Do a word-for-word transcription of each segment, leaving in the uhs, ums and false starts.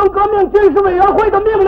农革命军事委员会的命令。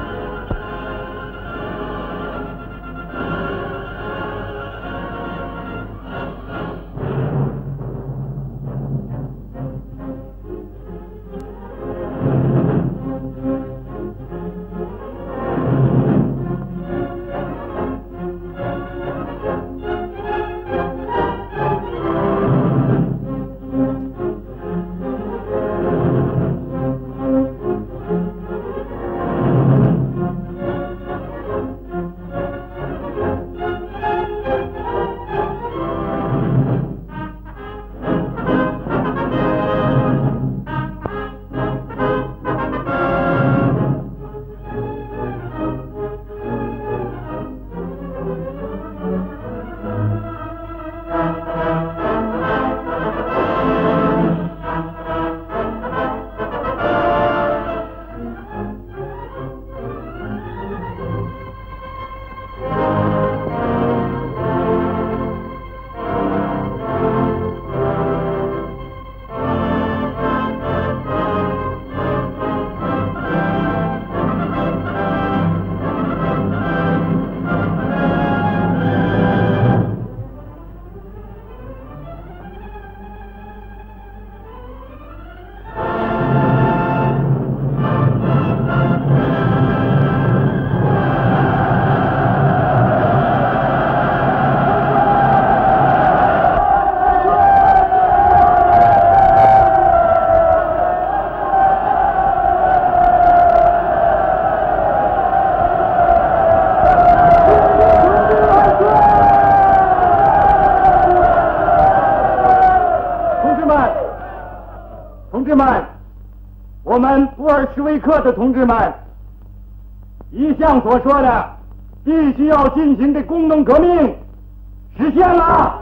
我们布尔什维克的同志们，一向所说的必须要进行的工农革命实现了。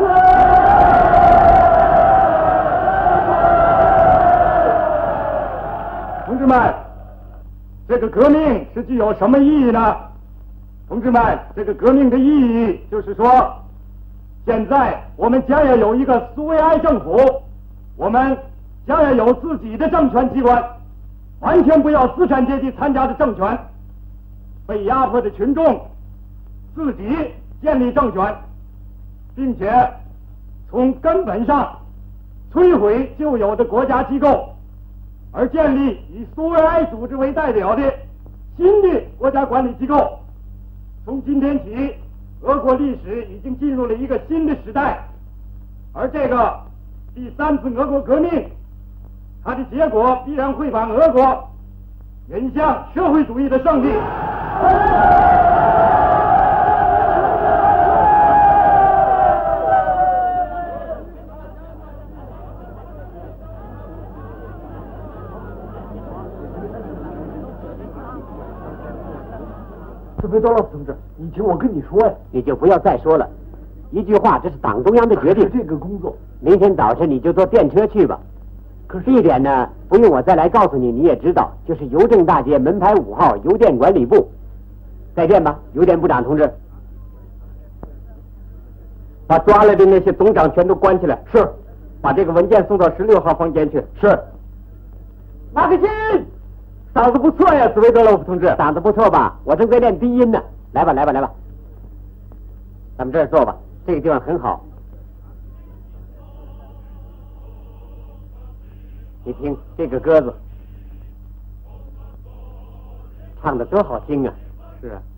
同志们，这个革命是具有什么意义呢？同志们，这个革命的意义就是说，现在我们将要有一个苏维埃政府，我们将要有自己的政权机关，完全不要资产阶级参加的政权，被压迫的群众自己建立政权，并且从根本上摧毁旧有的国家机构，而建立以苏维埃组织为代表的新的国家管理机构。从今天起，俄国历史已经进入了一个新的时代，而这个第三次俄国革命，它的结果必然会把俄国引向社会主义的胜利。 斯维多洛夫同志，以前我跟你说呀， 你就不要再说了，一句话，这是党中央的决定。 这个工作， 明天早晨你就坐电车去吧。 可是地点呢，不用我再来告诉你，你也知道，就是邮政大街门牌五号邮电管理部。再见吧，邮电部长同志。把抓来的那些总长全都关起来。 是。 把这个文件送到十六号房间去。 是。 马克沁，嗓子不错呀，斯维德洛夫同志。嗓子不错吧？我正在练低音呢。来吧，来吧，来吧。咱们这儿坐吧，这个地方很好。你听这个鸽子唱的多好听啊！是啊，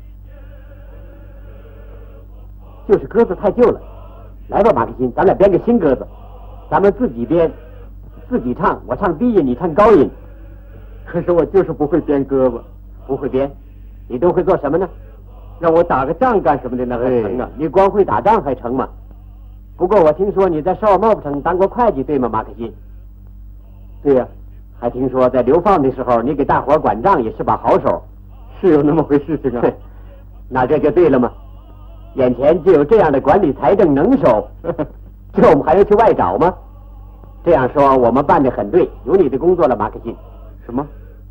就是鸽子太旧了。来吧，马克沁，咱俩编个新鸽子，咱们自己编，自己唱，我唱低音，你唱高音。可是我就是不会编鸽子，不会编。你都会做什么呢？让我打个仗干什么的那还成啊？你光会打仗还成吗？不过我听说你在绍尔茂布城当过会计，对吗，马克沁？对呀、啊，还听说在流放的时候，你给大伙管账也是把好手，是有那么回事情啊？那这就对了嘛。眼前就有这样的管理财政能手，这我们还要去外找吗？这样说我们办得很对，有你的工作了，马克沁。什么？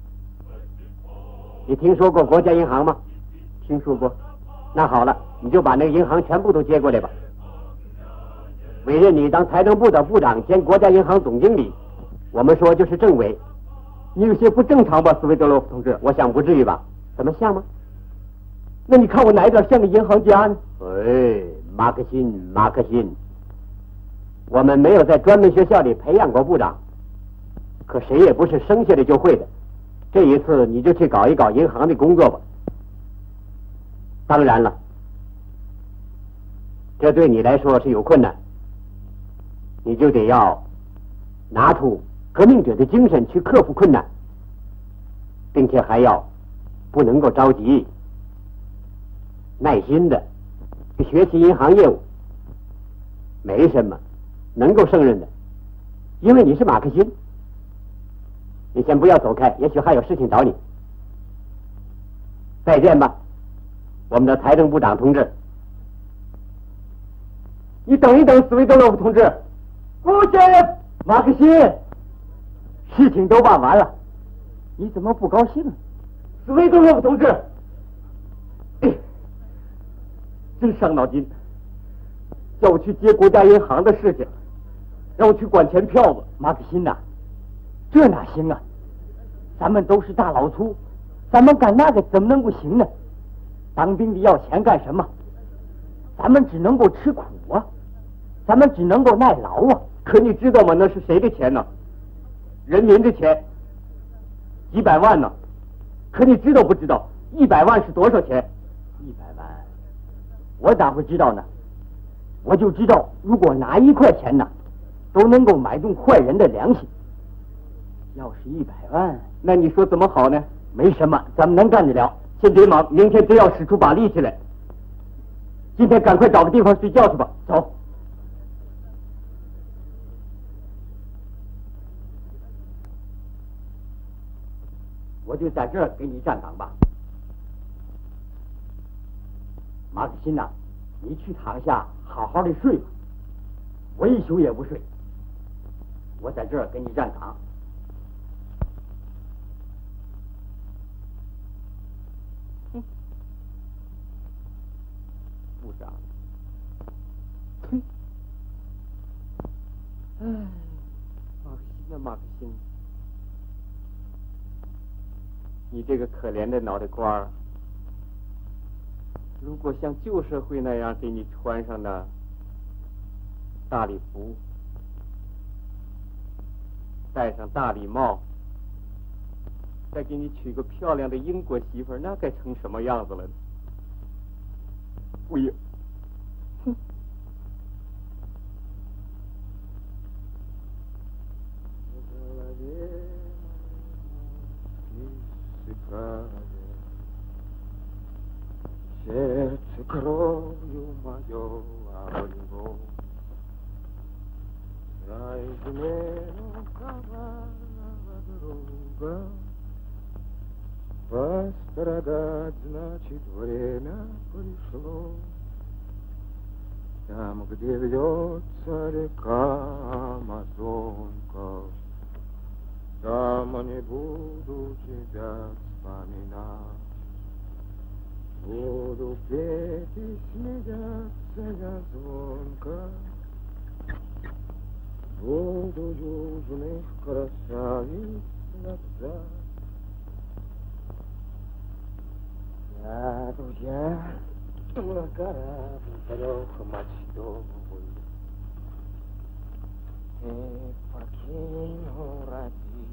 你听说过国家银行吗？听说过。那好了，你就把那个银行全部都接过来吧。委任你当财政部的部长兼国家银行总经理。我们说就是政委， 你有些不正常吧，斯维德洛夫同志？我想不至于吧？怎么像吗？那你看我哪一点像个银行家呢？哎，马克辛，马克辛，我们没有在专门学校里培养过部长，可谁也不是生下来就会的。这一次你就去搞一搞银行的工作吧。当然了，这对你来说是有困难，你就得要拿出革命者的精神去克服困难，并且还要不能够着急，耐心的去学习银行业务。没什么能够胜任的，因为你是马克辛。你先不要走开，也许还有事情找你。再见吧，我们的财政部长同志。你等一等，斯维德洛夫同志。不行，马克辛，事情都办完了，你怎么不高兴？斯维德洛夫同志，哎，真伤脑筋，叫我去接国家银行的事情，让我去管钱票子。马克辛呐，这哪行啊？咱们都是大老粗，咱们干那个怎么能不行呢？当兵的要钱干什么？咱们只能够吃苦啊，咱们只能够耐劳啊。可你知道吗？那是谁的钱呢？人民的钱，几百万呢。可你知道不知道一百万是多少钱？一百万，我咋会知道呢？我就知道，如果拿一块钱呢，都能够买动坏人的良心。要是一百万，那你说怎么好呢？没什么，咱们能干得了。先别忙，明天真要使出把力气来。今天赶快找个地方睡觉去吧。走。我就在这儿给你站岗吧。马克辛呐，你去躺下，好好的睡吧。我一宿也不睡。我在这儿给你站岗。部长，嘿，哎，马克辛啊，马克辛，你这个可怜的脑袋瓜儿，如果像旧社会那样给你穿上的大礼服，戴上大礼帽，再给你娶个漂亮的英国媳妇儿，那该成什么样子了呢？不应，哼！Сердце кровью мою обливо, за измену коварного друга. Пострадать, значит, время пришло. Там, где льется река Амазонка, там не буду тебя вспоминать. Буду петь и смеяться я звонко, буду южных красавиц лобзать. Сяду я на корабль трехмачтовый и покину родину.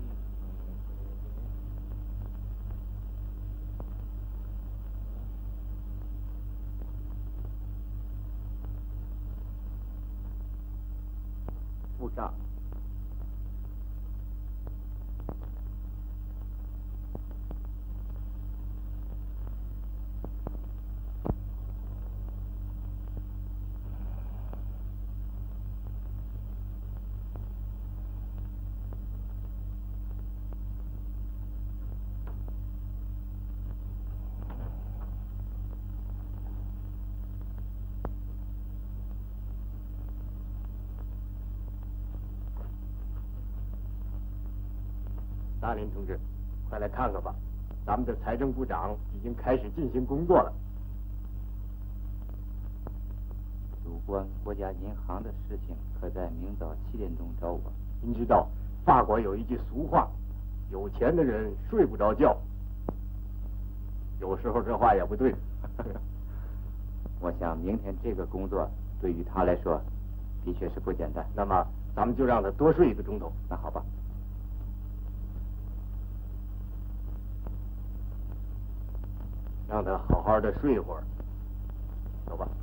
部长，达林同志，快来看看吧，咱们的财政部长已经开始进行工作了。 有关国家银行的事情，可在明早七点钟找我。 您知道，法国有一句俗话， 有钱的人睡不着觉。有时候这话也不对。 我想明天这个工作对于他来说，的确是不简单。 那么咱们就让他多睡一个钟头。 那好吧。 让他好好的睡一会儿。走吧。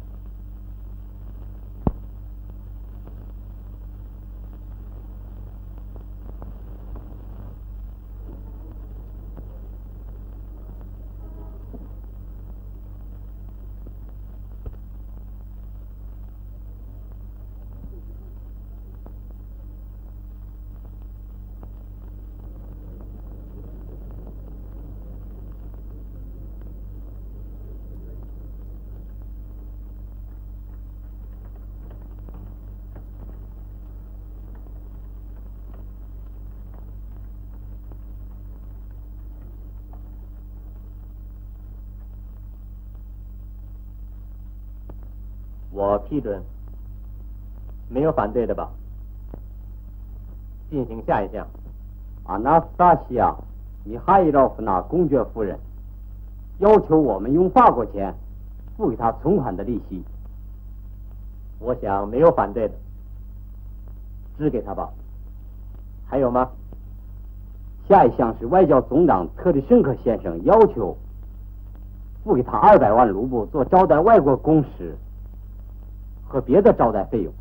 我批准，没有反对的吧？进行下一项。阿纳斯塔西亚·米哈伊洛夫娜公爵夫人要求我们用法国钱付给她存款的利息。我想没有反对的，支给她吧。还有吗？下一项是外交总长特里申科先生要求付给他二百万卢布做招待外国公使和别的招待费用。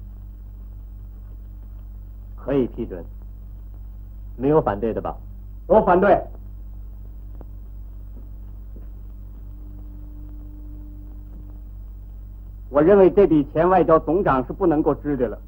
可以批准，没有反对的吧？ 我反对。 我认为这笔钱外交总长是不能够支的了，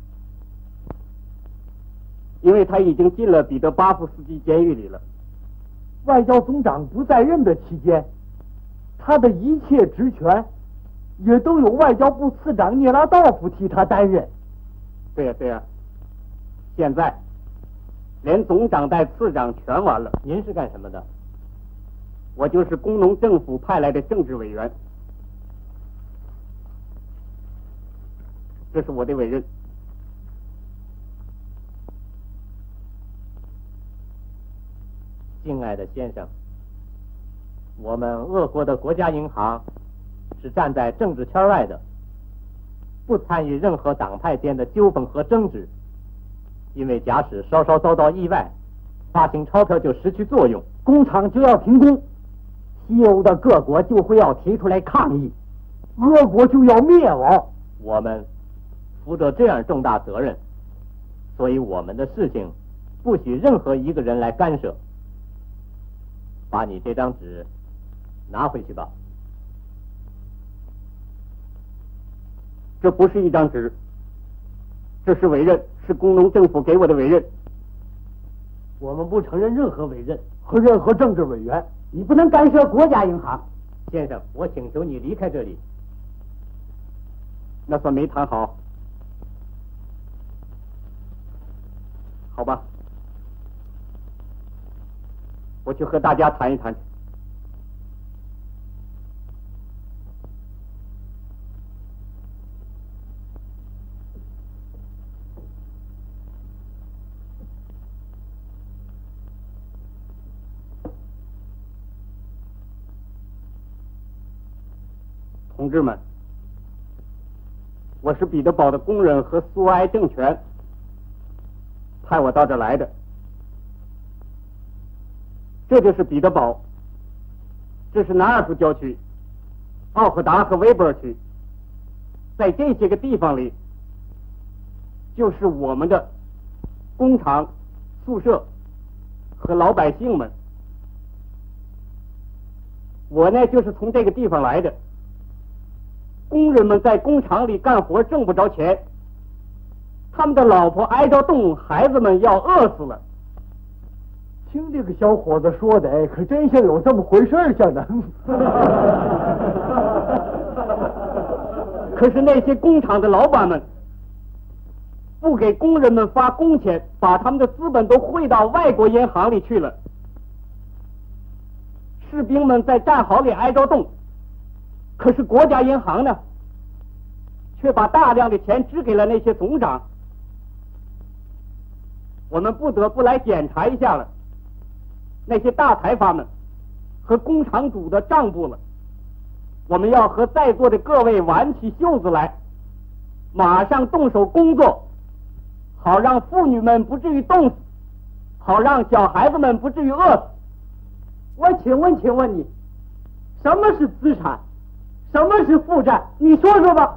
因为他已经进了彼得巴夫斯基监狱里了。 外交总长不在任的期间，他的一切职权也都由外交部次长聂拉道夫替他担任。 对呀、啊、对呀、啊，现在连总长带次长全完了。您是干什么的？我就是工农政府派来的政治委员，这是我的委任。敬爱的先生，我们俄国的国家银行是站在政治圈外的，不参与任何党派间的纠纷和争执，因为假使稍稍遭到意外，发行钞票就失去作用，工厂就要停工，西欧的各国就会要提出来抗议，俄国就要灭亡。我们负着这样重大责任，所以我们的事情不许任何一个人来干涉。把你这张纸拿回去吧。这不是一张纸，这是委任，是工农政府给我的委任。 我们不承认任何委任和任何政治委员。你不能干涉国家银行。 先生，我请求你离开这里。那算没谈好。好吧，我去和大家谈一谈。同志们，我是彼得堡的工人和苏埃政权派我到这来的。这就是彼得堡，这是南尔夫郊区，奥赫达和威博尔区，在这些个地方里，就是我们的工厂、宿舍和老百姓们。我呢，就是从这个地方来的。工人们在工厂里干活挣不着钱，他们的老婆挨着冻，孩子们要饿死了。 听这个小伙子说的，可真像有这么回事儿似的。 可是那些工厂的老板们不给工人们发工钱，把他们的资本都汇到外国银行里去了。士兵们在战壕里挨着冻，可是国家银行呢，却把大量的钱支给了那些总长。我们不得不来检查一下了。 那些大财阀们和工厂主的账簿了。我们要和在座的各位挽起袖子来，马上动手工作，好让妇女们不至于冻死，好让小孩子们不至于饿死。我请问，请问你，什么是资产？什么是负债？你说说吧。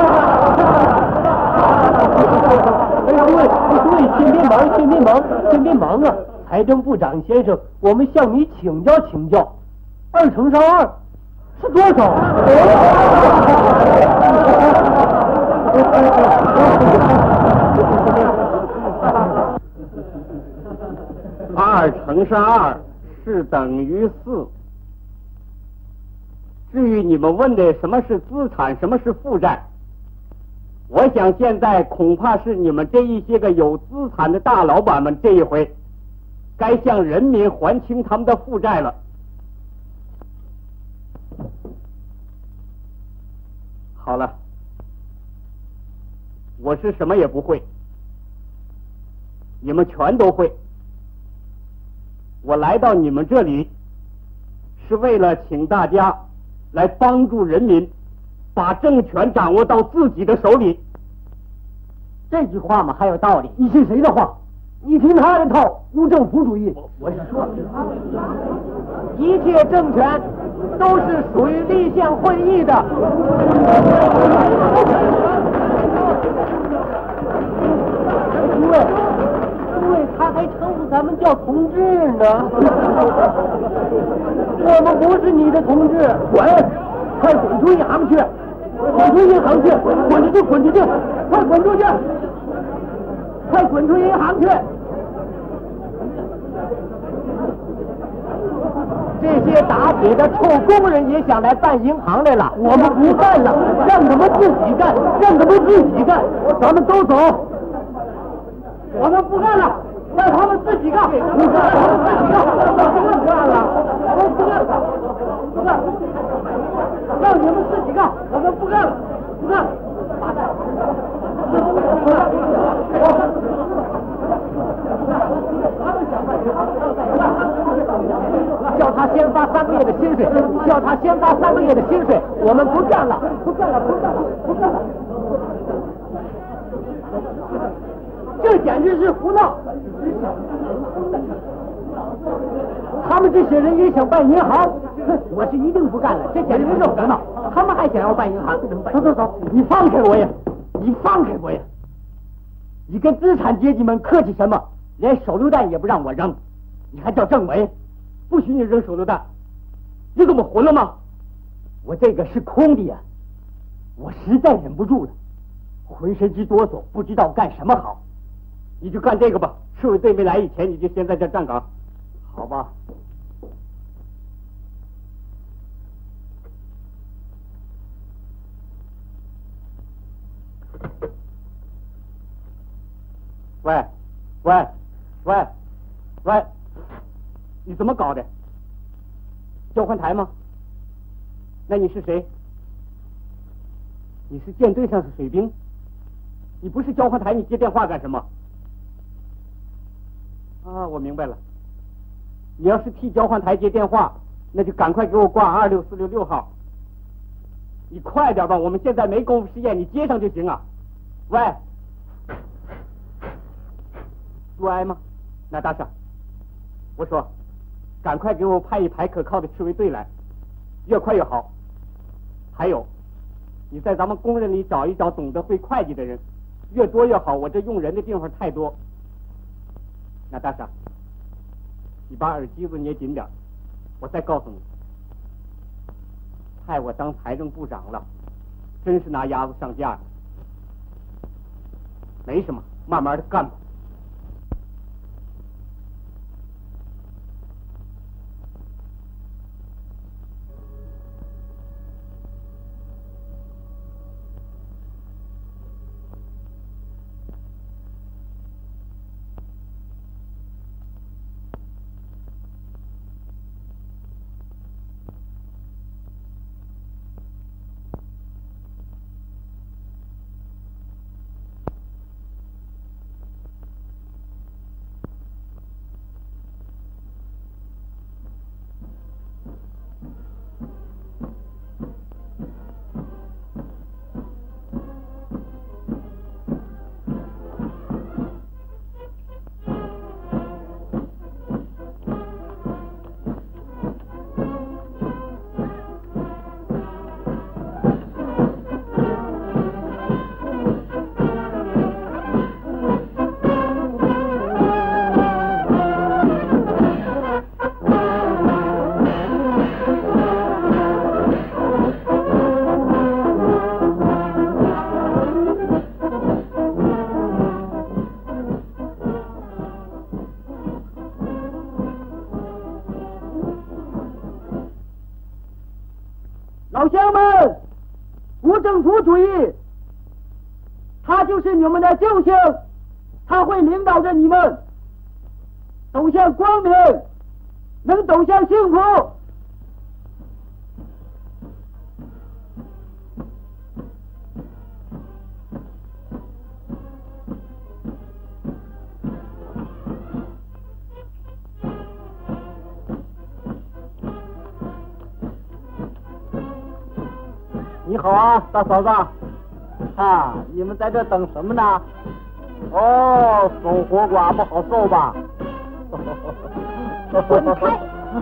对对对，请别忙，请别忙，请别忙啊！财政部长先生，我们向你请教请教，二乘上二是多少？二乘上二是等于四。至于你们问的什么是资产，什么是负债，我想现在恐怕是你们这一些个有资产的大老板们这一回该向人民还清他们的负债了。好了，我是什么也不会，你们全都会。我来到你们这里是为了请大家来帮助人民把政权掌握到自己的手里。这句话嘛还有道理，你信谁的话？你听他的套，无政府主义。我是说，一切政权都是属于立宪会议的。诸位，诸位，他还称呼咱们叫同志呢。我们不是你的同志，滚！快滚出银行去！滚出银行去！滚出去！滚出去！快滚出去！快滚出银行去！这些打铁的臭工人也想来办银行来了，我们不干了，让他们自己干，让他们自己干，咱们都走。我们不干了，让他们自己干，不干，我们自己干，不干了，我们不干了，不干，让你们自己干，我们不干了，不干。叫他先发三个月的薪水，叫他先发三个月的薪水，我们不干了，不干了，不干了，不干了。这简直是胡闹！他们这些人也想办银行，我是一定不干了，这简直是胡闹！他们还想要办银行，走走走，你放开我呀！你放开我呀！你跟资产阶级们客气什么？连手榴弹也不让我扔，你还叫政委？不许你扔手榴弹！你怎么混了吗？我这个是空的呀！我实在忍不住了，浑身直哆嗦，不知道干什么好。你就干这个吧，市委队没来以前，你就先在这站岗，好吧？喂，喂，喂，喂，你怎么搞的？交换台吗？那你是谁？你是舰队上是水兵？你不是交换台，你接电话干什么？啊，我明白了。你要是替交换台接电话，那就赶快给我挂二六四六六号。你快点吧，我们现在没工夫实验，你接上就行啊。喂，苏埃吗？那大婶，我说，赶快给我派一排可靠的赤卫队来，越快越好。还有，你在咱们工人里找一找懂得会会计的人，越多越好，我这用人的地方太多。那大婶，你把耳机子捏紧点，我再告诉你，派我当财政部长了，真是拿鸭子上架的。没什么，慢慢的干吧。 老乡们，无政府主义，他就是你们的救星，他会领导着你们走向光明，能走向幸福。你好啊，大嫂子。啊，你们在这等什么呢？哦，守活寡不好受吧？ 滚开！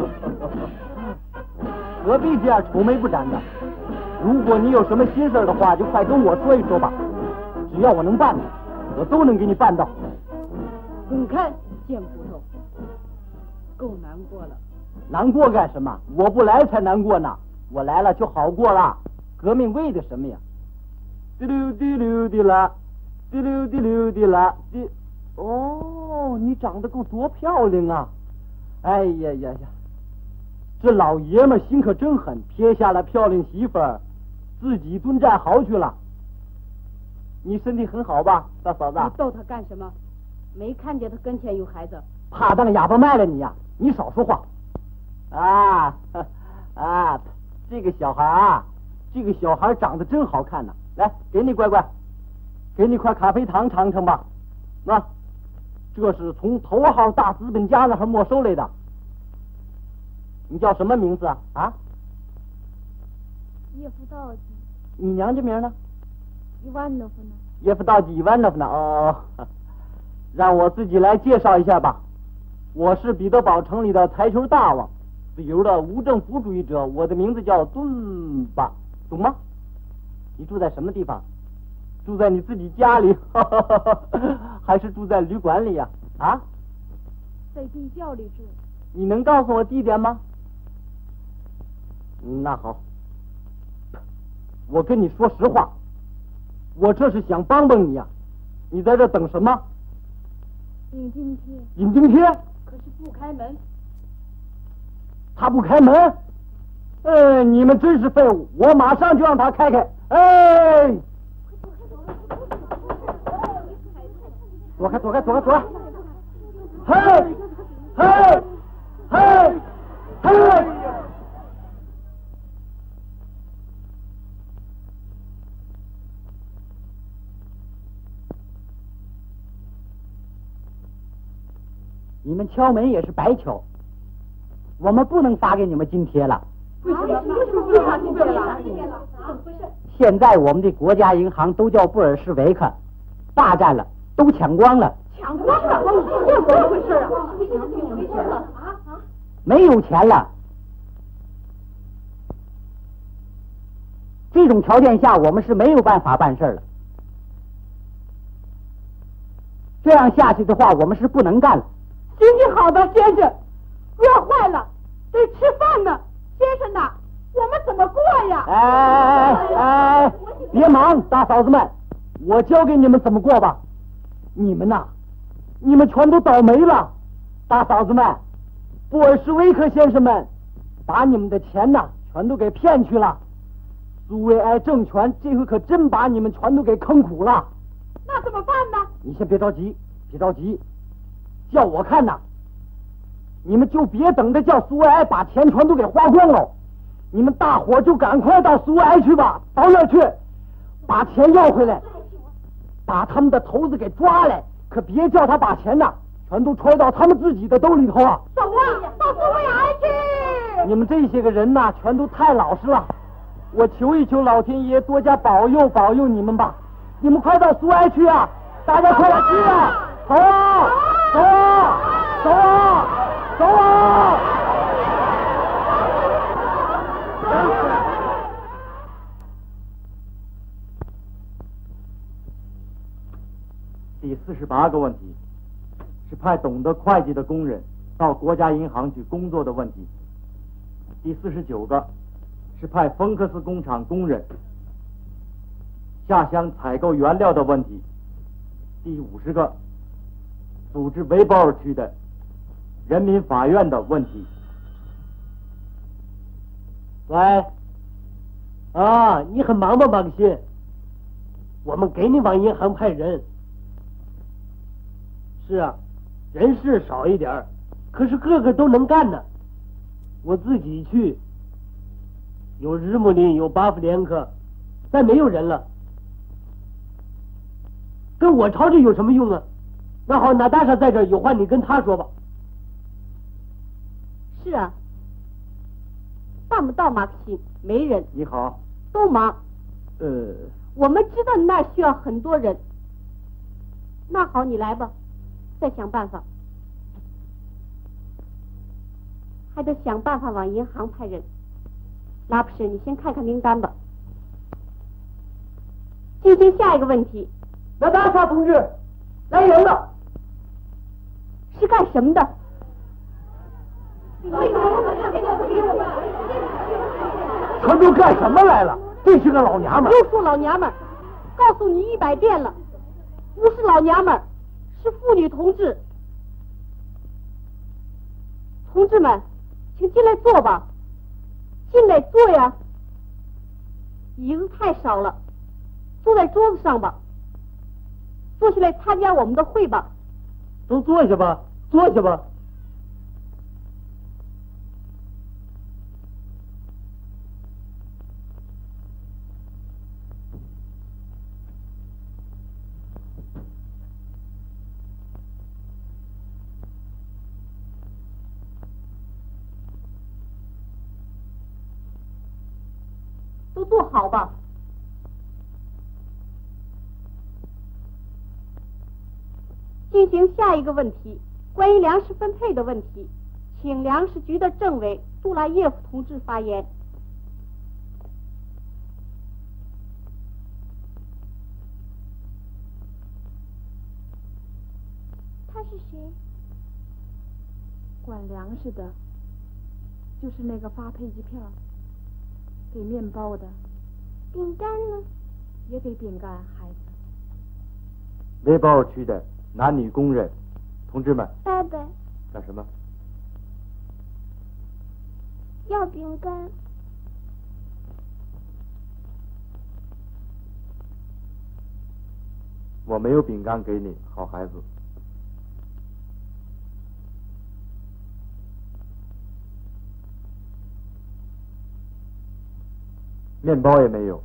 何必这样愁眉不展的？如果你有什么心事的话，就快跟我说一说吧。只要我能办的，我都能给你办到。 滚开，贱骨头！够难过了。 难过干什么？我不来才难过呢。我来了就好过了。革命为的什么呀？滴溜滴溜的啦，滴溜滴溜的啦，滴。哦，你长得够多漂亮啊！哎呀呀呀，这老爷们心可真狠，撇下了漂亮媳妇儿，自己蹲战壕去了。你身体很好吧，大嫂子？ 你逗他干什么？没看见他跟前有孩子？ 怕当哑巴卖了你呀！你少说话。啊啊，这个小孩啊。这个小孩长得真好看呢，来，给你乖乖，给你块咖啡糖尝尝吧。那、啊，这是从头号大资本家那儿没收来的。你叫什么名字啊？啊？ 叶夫道基。 你娘家名呢？ 伊万诺夫呢？ 叶夫道基伊万诺夫呢？哦，让我自己来介绍一下吧。我是彼得堡城里的台球大王，自由的无政府主义者。我的名字叫顿巴。懂吗？你住在什么地方？住在你自己家里，还是住在旅馆里呀？啊？啊在地窖里住。 你能告诉我地点吗？那好，我跟你说实话，我这是想帮帮你呀。你在这等什么？ 引津贴。 引津贴？ 可是不开门。 他不开门？哎，你们真是废物！我马上就让他开开。哎，躲开，躲开，躲开，躲开！嘿，嘿，嘿，嘿！你们敲门也是白敲，我们不能发给你们津贴了。 为什么？为什么不能发津贴了？怎么回事？ 现在我们的国家银行都叫布尔什维克，霸占了，都抢光了。 抢光了？这怎么回事啊？怎么回事了？啊啊！ 没有钱了。这种条件下，我们是没有办法办事了。这样下去的话，我们是不能干了。 行行好的，先生，饿坏了，得吃饭呢。先生呐，我们怎么过呀？ 哎哎哎！别忙，大嫂子们，我教给你们怎么过吧。你们呐，你们全都倒霉了。大嫂子们，布尔什维克先生们，把你们的钱呐，全都给骗去了。苏维埃政权这回可真把你们全都给坑苦了。 那怎么办呢？ 你先别着急，别着急，叫我看呐。你们就别等着叫苏维埃把钱全都给花光了，你们大伙就赶快到苏维埃去吧，到那儿去，把钱要回来，把他们的头子给抓来，可别叫他把钱呐全都揣到他们自己的兜里头啊！ 走啊，到苏维埃去！ 你们这些个人呐，全都太老实了，我求一求老天爷多加保佑保佑你们吧！你们快到苏维埃去啊！大家快点去啊！走啊！走啊！走啊！走啊！第四十八个问题是派懂得会计的工人到国家银行去工作的问题。第四十九个是派芬克斯工厂工人下乡采购原料的问题。第五十个组织维保尔区的人民法院的问题。喂， 啊，你很忙吧，马克辛？我们给你往银行派人。是啊，人是少一点，可是个个都能干呢。我自己去，有日姆林，有巴夫连克，再没有人了。跟我吵这有什么用啊？那好，娜达莎在这儿，有话你跟他说吧。 是啊，办不到，马克辛，没人。 你好。 都忙。 呃， 我们知道你那儿需要很多人。那好，你来吧，再想办法。还得想办法往银行派人。拉普什，你先看看名单吧。进行下一个问题。 娜达莎同志，来人了。 是干什么的？ 可都干什么来了？这是个老娘们。 又说老娘们儿，告诉你一百遍了，不是老娘们儿，是妇女同志。同志们，请进来坐吧，进来坐呀。椅子太少了，坐在桌子上吧。坐下来参加我们的会吧。 都坐下吧，坐下吧。 都坐好吧。进行下一个问题，关于粮食分配的问题，请粮食局的政委杜拉耶夫同志发言。 他是谁？管粮食的，就是那个发配机票、给面包的。饼干呢？也给饼干，孩子。 维保尔区的男女工人，同志们。 爸爸。 干什么？ 要饼干。 我没有饼干给你，好孩子。面包也没有。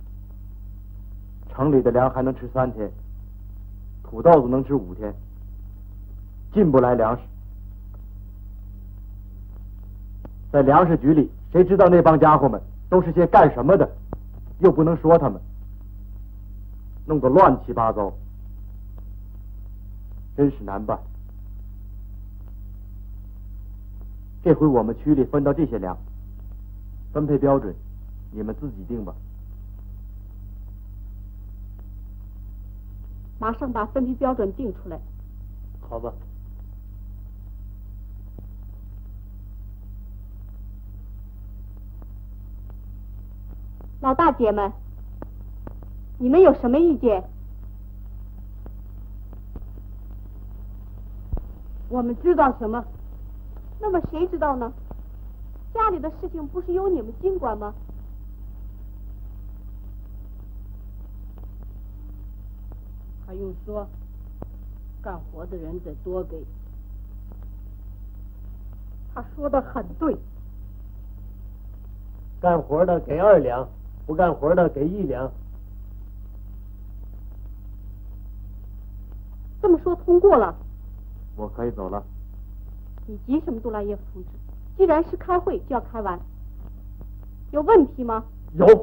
城里的粮还能吃三天，土豆子能吃五天，进不来粮食。在粮食局里，谁知道那帮家伙们都是些干什么的，又不能说他们，弄得乱七八糟，真是难办。这回我们区里分到这些粮，分配标准你们自己定吧。 马上把分批标准定出来。 好吧。 老大姐们，你们有什么意见？我们知道什么？那么谁知道呢？家里的事情不是由你们经管吗？还用说，干活的人得多给。他说的很对。 干活的给二两，不干活的给一两。 这么说通过了。 我可以走了。 你急什么，杜拉耶夫同志？既然是开会，就要开完。有问题吗？ 有。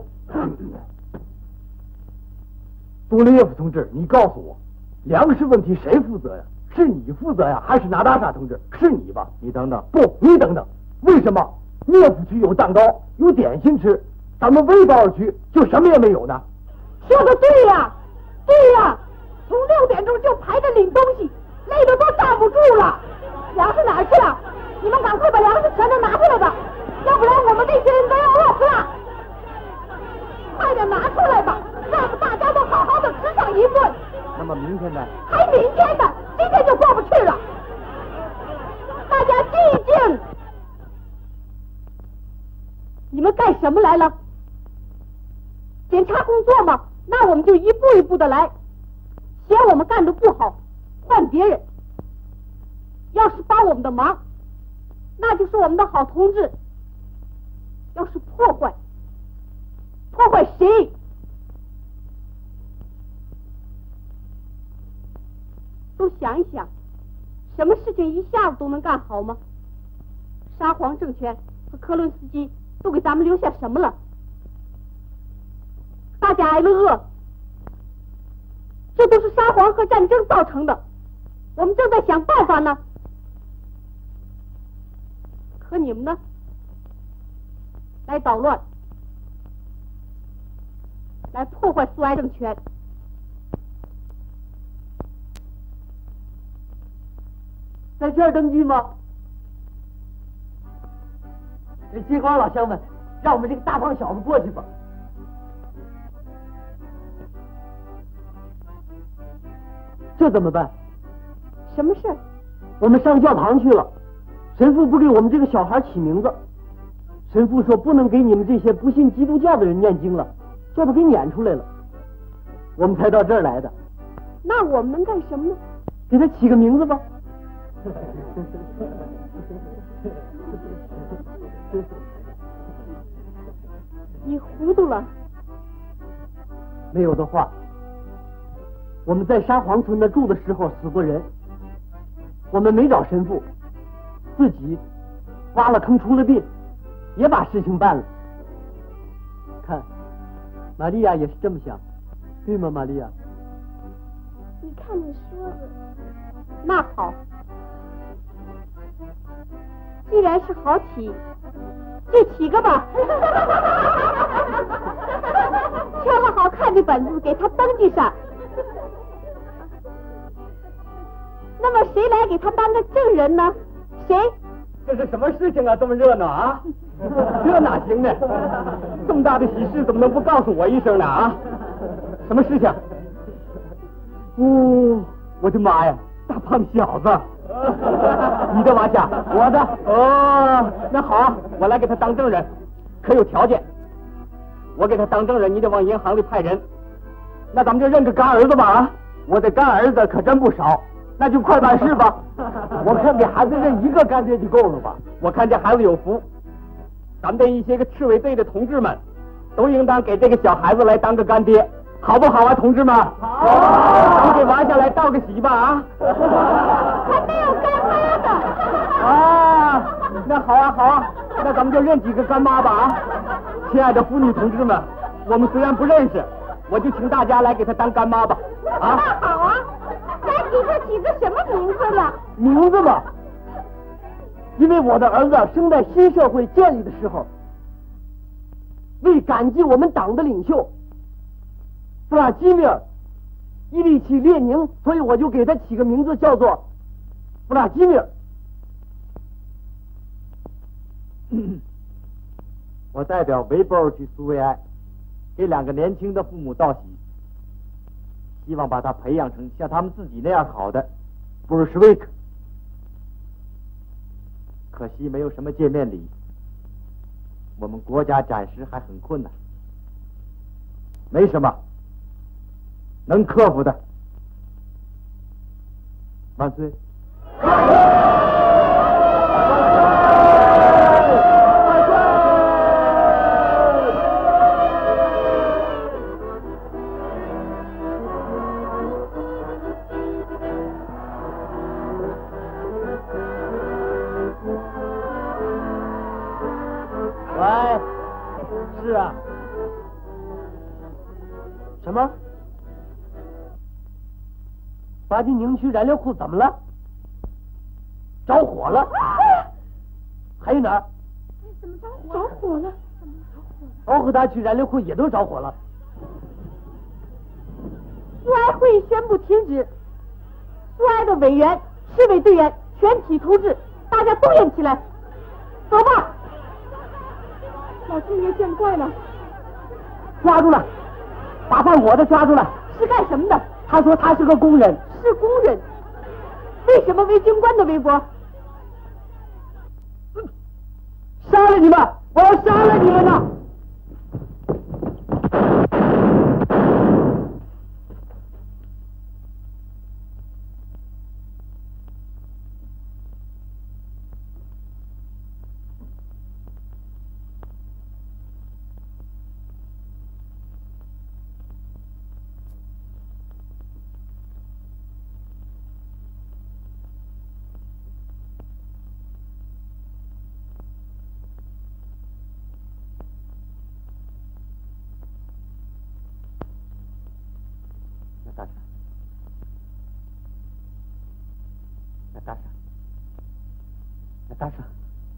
杜列耶夫同志，你告诉我，粮食问题谁负责呀？是你负责呀，还是拿达莎同志？是你吧？ 你等等。 不，你等等。为什么涅夫区有蛋糕、有点心吃，咱们威保尔区就什么也没有呢？ 说的对呀，对呀，从六点钟就排着领东西，累得都站不住了。粮食哪儿去了？你们赶快把粮食全都拿出来吧，要不然我们这些人都要饿死了。快点拿出来吧，让我们大家都好好的吃上一顿。 那么明天呢？ 还明天呢？今天就过不去了。大家静静。你们干什么来了？ 察工作吗？那我们就一步一步的来，嫌我们干的不好，换别人。要是帮我们的忙，那就是我们的好同志；要是破坏，破坏谁？都想一想，什么事情一下子都能干好吗？沙皇政权和科伦斯基都给咱们留下什么了？大家挨了饿，这都是沙皇和战争造成的。我们正在想办法呢。可你们呢？来捣乱，来破坏苏维埃政权。 在这儿登记吗？这金花老乡们，让我们这个大胖小子过去吧。这怎么办？ 什么事儿？ 我们上教堂去了，神父不给我们这个小孩起名字。神父说不能给你们这些不信基督教的人念经了，叫他给撵出来了。我们才到这儿来的。 那我们能干什么呢？ 给他起个名字吧。 你糊涂了。 没有的话，我们在沙皇村那住的时候死过人，我们没找神父，自己挖了坑出了病，也把事情办了。看，玛利亚也是这么想，对吗，玛利亚？ 你看你说的。那好，既然是好起，就起个吧。挑个好看的本子给他登记上。那么谁来给他当个证人呢？谁？ 这是什么事情啊？这么热闹啊？这哪行呢？这么大的喜事，怎么能不告诉我一声呢？啊？什么事情？哦，我的妈呀！大胖小子，你的娃下，我的。哦，那好啊，我来给他当证人，可有条件。我给他当证人，你得往银行里派人。那咱们就认个干儿子吧啊！我的干儿子可真不少，那就快办事吧。我看给孩子认一个干爹就够了吧？我看这孩子有福，咱们这一些个赤卫队的同志们，都应当给这个小孩子来当个干爹。好不好啊，同志们？好，你给娃下来道个喜吧啊！ 还没有干妈的啊，那好啊好啊，那咱们就认几个干妈吧啊！亲爱的妇女同志们，我们虽然不认识，我就请大家来给她当干妈吧啊！ 那好啊，咱给他起个什么名字呢？ 名字嘛，因为我的儿子生在新社会建立的时候，为感激我们党的领袖弗拉基米尔·伊利奇·列宁，所以我就给他起个名字叫做弗拉基米尔。 我代表维博尔去苏维埃，给两个年轻的父母道喜，希望把他培养成像他们自己那样好的布尔什维克。可惜没有什么见面礼，我们国家暂时还很困难。没什么，能克服的。万岁！ 喂，是啊。什么？巴金宁区燃料库怎么了？着火了？还有哪儿？ 怎么着火？着火了？怎么着火了？ 奥赫达区燃料库也都着火了。 苏埃会议宣布停止，苏埃的委员、市委队员全体同志，大家动员起来，走吧！老天爷见怪了， 抓住了，把放火的抓住了。 是干什么的？ 他说他是个工人。 是工人，为什么为军官的微博？ 杀了你们！我要杀了你们呐！ 大婶，那大婶，那大婶。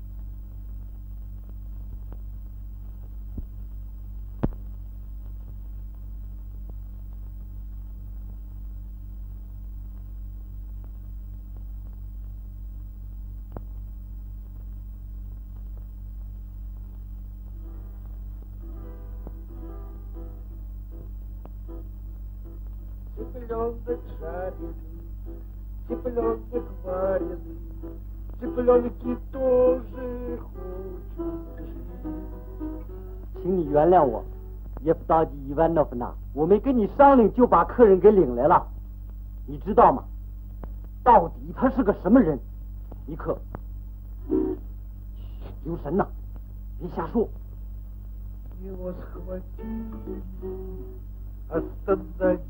Цыпленок жареный, цыпленок вареный, цыпленки тоже хочет жить. 请你原谅我，叶夫达基伊万诺夫娜，我没跟你商量就把客人给领来了，你知道吗？到底他是个什么人？尼克，留神呐，别瞎说。 Его схватили, остановили,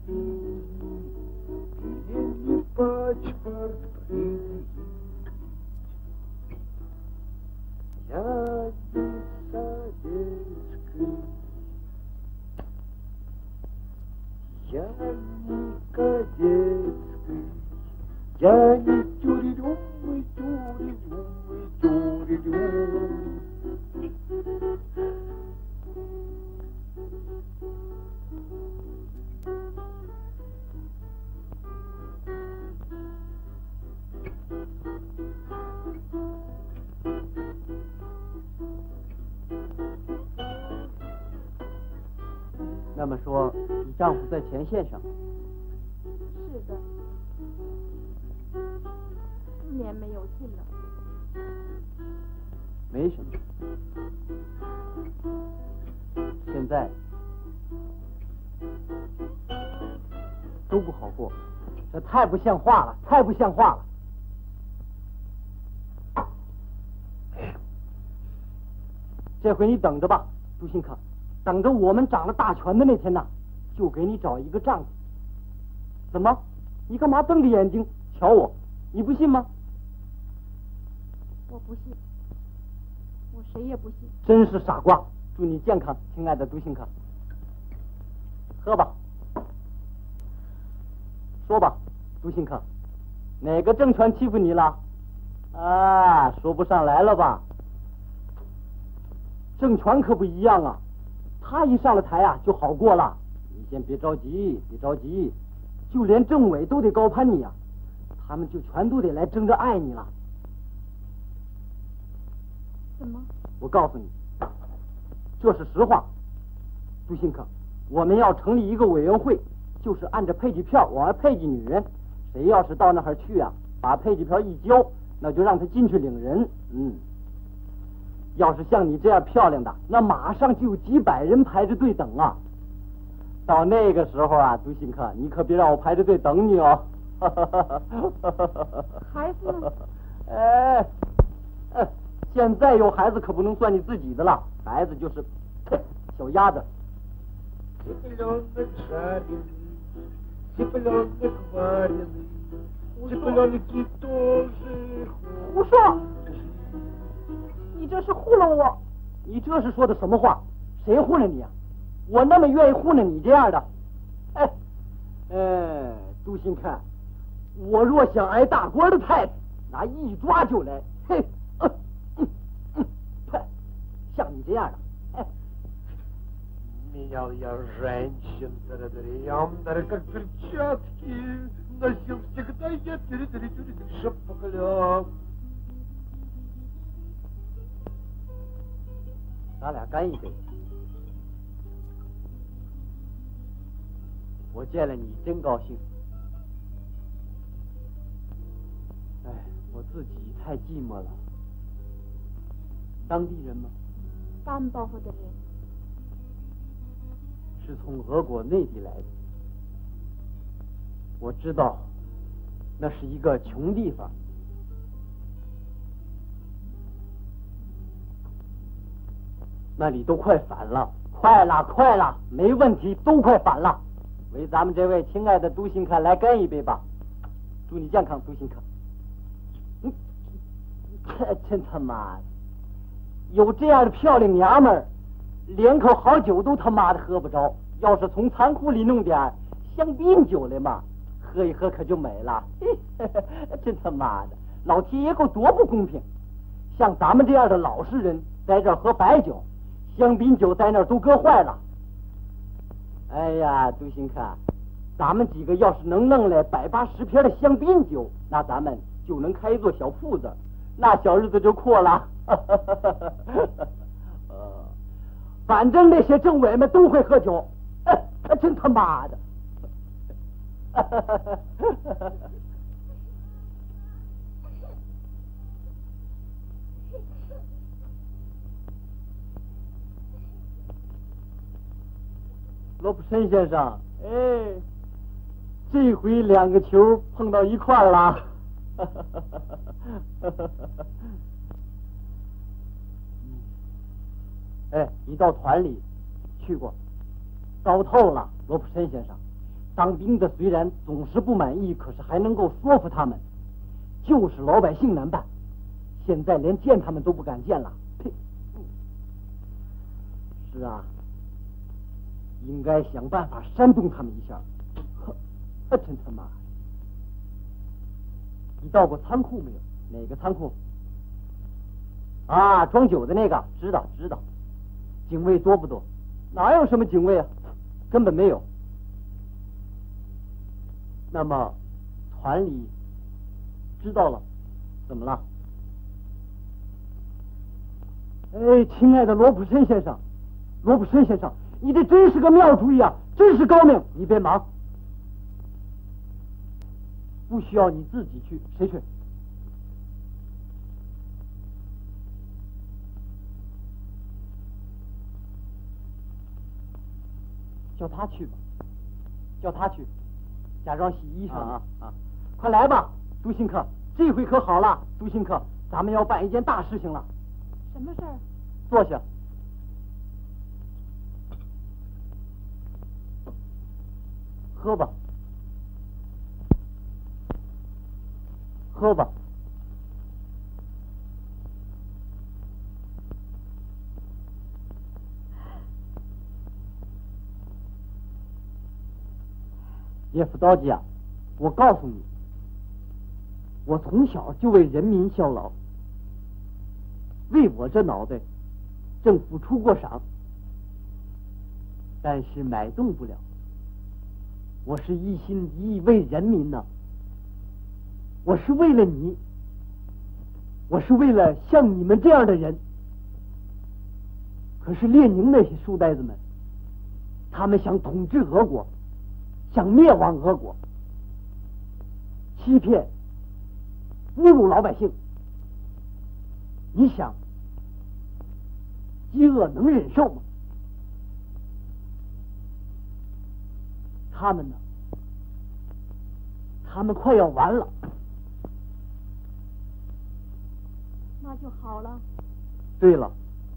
велели паспорт предъявить. Я не советский, я не кадетский, я не тюрюмый, тюрюмый, тюрюмый. — 那么说，你丈夫在前线上？ 是的，四年没有信了。 没什么。现在都不好过，这太不像话了，太不像话了。这回你等着吧，杜辛克，等着我们掌了大权的那天呐，就给你找一个丈夫。怎么？你干嘛瞪着眼睛瞧我？你不信吗？ 我不信，我谁也不信。 真是傻瓜！祝你健康，亲爱的杜辛克。喝吧。说吧，杜辛克，哪个政权欺负你了？啊，说不上来了吧？政权可不一样啊，他一上了台啊就好过了。你先别着急，别着急，就连政委都得高攀你啊，他们就全都得来争着爱你了。 怎么？ 我告诉你，这是实话。杜辛克，我们要成立一个委员会，就是按着配给票往外配给女人，谁要是到那儿去啊，把配给票一交，那就让他进去领人。嗯。要是像你这样漂亮的，那马上就有几百人排着队等啊！到那个时候啊，杜辛克，你可别让我排着队等你哦。 孩子呢？ 哎，哎，现在有孩子可不能算你自己的了，孩子就是，呸，小鸭子。 Цыпленок жареный, цыпленок вареный, цыпленки тоже 胡说！你这是糊弄我！ 你这是说的什么话？谁糊弄你啊？我那么愿意糊弄你这样的？哎，哎，杜辛克，我若想挨大官的太太，那一抓就来。嘿，嗯嗯嗯，呸，像你这样的，哎。 Менял я женщин, дар как перчатки, носил всегда я шапокляк. 咱俩干一杯。我见了你真高兴。哎，我自己太寂寞了。当地人吗？ 丹包夫的人。 是从俄国内地来的。我知道，那是一个穷地方。那里都快反了，快了，快了，没问题，都快反了。为咱们这位亲爱的杜辛克来干一杯吧，祝你健康，杜辛克。嗯，这真他妈的，有这样的漂亮娘们儿，连口好酒都他妈的喝不着。要是从仓库里弄点香槟酒来嘛，喝一喝可就没了。真他妈的，老天爷够多不公平！像咱们这样的老实人在这儿喝白酒，香槟酒在那儿都搁坏了。哎呀，杜新科，咱们几个要是能弄来百八十瓶的香槟酒，那咱们就能开一座小铺子，那小日子就阔了。呃，反正那些政委们都会喝酒，哎，真他妈的！罗普森先生，哎，这回两个球碰到一块儿了。哎，你到团里去过，糟透了，罗普森先生。当兵的虽然总是不满意，可是还能够说服他们，就是老百姓难办。现在连见他们都不敢见了。呸！是啊，应该想办法煽动他们一下。呵，真他妈！你到过仓库没有？哪个仓库？啊，装酒的那个，知道知道。警卫多不多？哪有什么警卫啊，根本没有。那么团里知道了，怎么了？哎，亲爱的罗普森先生，罗普森先生，你这真是个妙主意啊，真是高明！你别忙，不需要你自己去，谁去？叫他去吧，叫他去，假装洗衣裳啊啊！快来吧，杜新科，这回可好了，杜新科，咱们要办一件大事情了。 什么事儿？ 坐下。喝吧，喝吧。叶夫刀吉啊，我告诉你，我从小就为人民效劳，为我这脑袋，政府出过赏，但是买动不了。我是一心一意为人民呢，我是为了你，我是为了像你们这样的人。可是列宁那些书呆子们，他们想统治俄国，想灭亡俄国，欺骗、侮辱老百姓。你想，饥饿能忍受吗？他们呢？他们快要完了。 那就好了。 对了，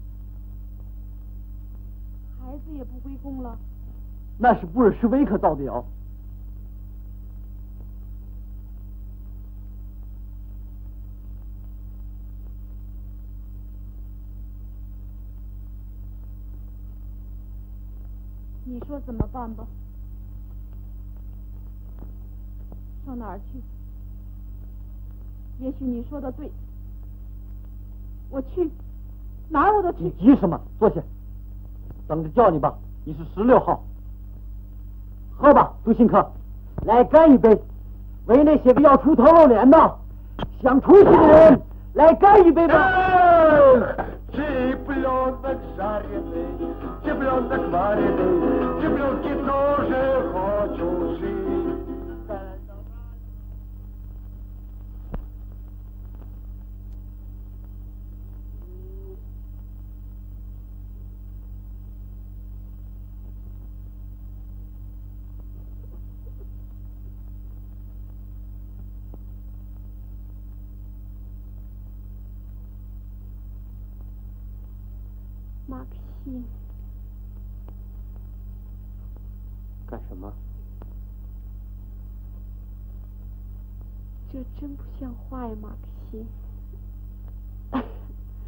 孩子也不归公了。 那是布尔什维克造的谣。 你说怎么办吧？上哪儿去？也许你说的对，我去，哪儿我都去。 你急什么？坐下，等着叫你吧。你是十六号。喝吧，杜新科，来干一杯，为那些个要出头露脸的、想出息的人来干一杯吧。 Цыпленок жареный, цыпленок вареный, цыпленки тоже хочу жить. 马克西， 干什么？ 这真不像话呀，马克西，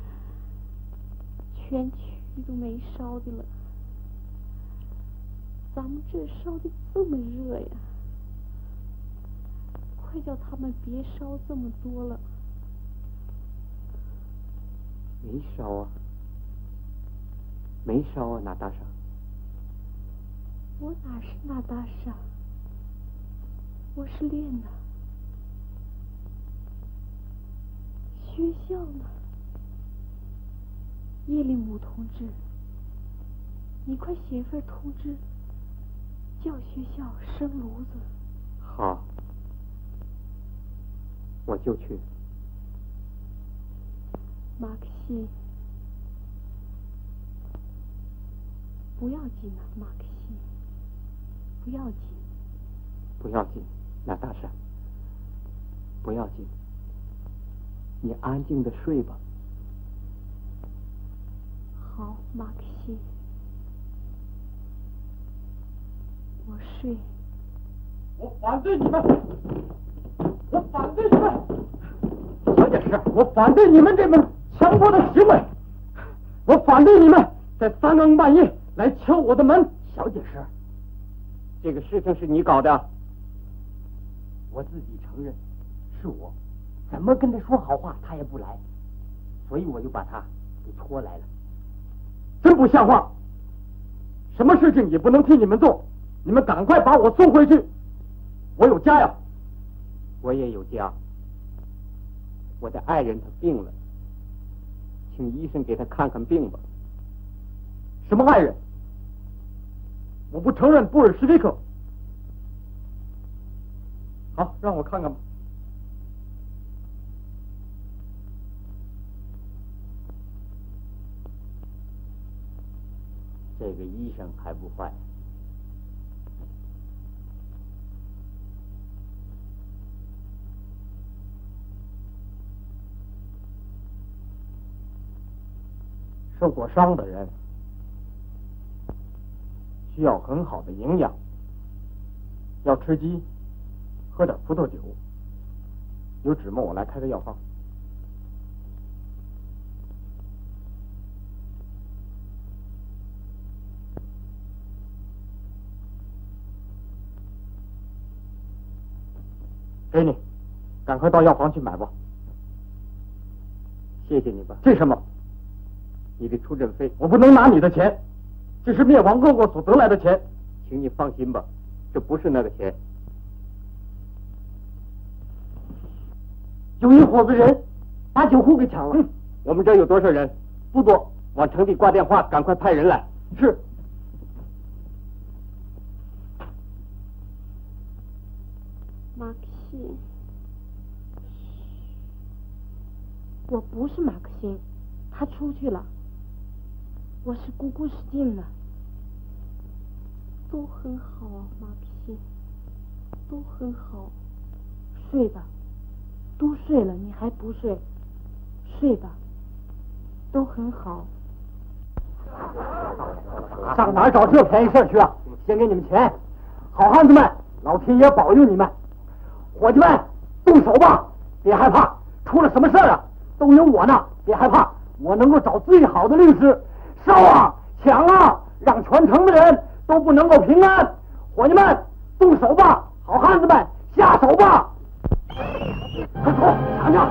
全区都没烧的了， 咱们这烧的这么热呀，快叫他们别烧这么多了。 没烧啊，没烧啊，那大傻。 我哪是那大傻？我是练的。学校呢？叶利姆同志，你快写份通知，叫学校生炉子。 好，我就去。 马克西，不要紧啊，马克西，不要紧。 不要紧，那大山，不要紧，你安静的睡吧。 好，马克西，我睡。 我反对你们，我反对你们，小姐是，我反对你们这门强迫的行为，我反对你们在三更半夜来敲我的门。小姐是， 这个事情是你搞的。 我自己承认是我，怎么跟他说好话他也不来，所以我就把他给拖来了。 真不像话！什么事情也不能替你们做，你们赶快把我送回去。我有家呀。 我也有家。我的爱人他病了，请医生给他看看病吧。 什么爱人？我不承认布尔什维克。好，让我看看吧。 这个医生还不坏。 受过伤的人需要很好的营养，要吃鸡，喝点葡萄酒。有纸吗？我来开个药方。给你，赶快到药房去买吧。 谢谢你吧。 这什么？ 你的出诊费。 我不能拿你的钱，这是灭亡恶国所得来的钱。 请你放心吧，这不是那个钱。 有一伙子人把酒壶给抢了。 嗯，我们这有多少人？不多，往城里挂电话，赶快派人来。 是。 马克西，我不是马克辛，他出去了。我是姑姑史进的，都很好啊，马克西，都很好。睡吧，都睡了，你还不睡？睡吧，都很好。 上哪儿找这便宜事去啊？先给你们钱，好汉子们，老天爷保佑你们！伙计们，动手吧，别害怕，出了什么事儿啊？都有我呢，别害怕，我能够找最好的律师，烧啊，抢啊，让全城的人都不能够平安。伙计们，动手吧，好汉子们，下手吧！快走，抢抢！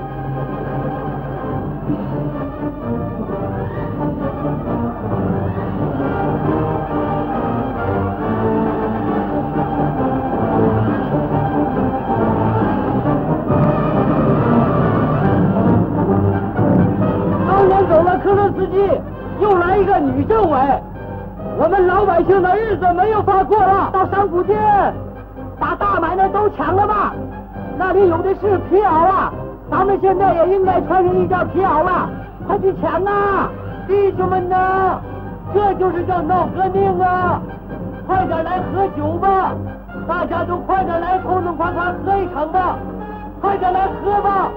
走了科勒斯基，又来一个女政委，我们老百姓的日子没有法过了。到商府街，把大买卖都抢了吧，那里有的是皮袄啊，咱们现在也应该穿上一件皮袄了，快去抢啊，弟兄们呐，这就是叫闹革命啊！快点来喝酒吧，大家都快点来痛痛快快喝一场吧，快点来喝吧。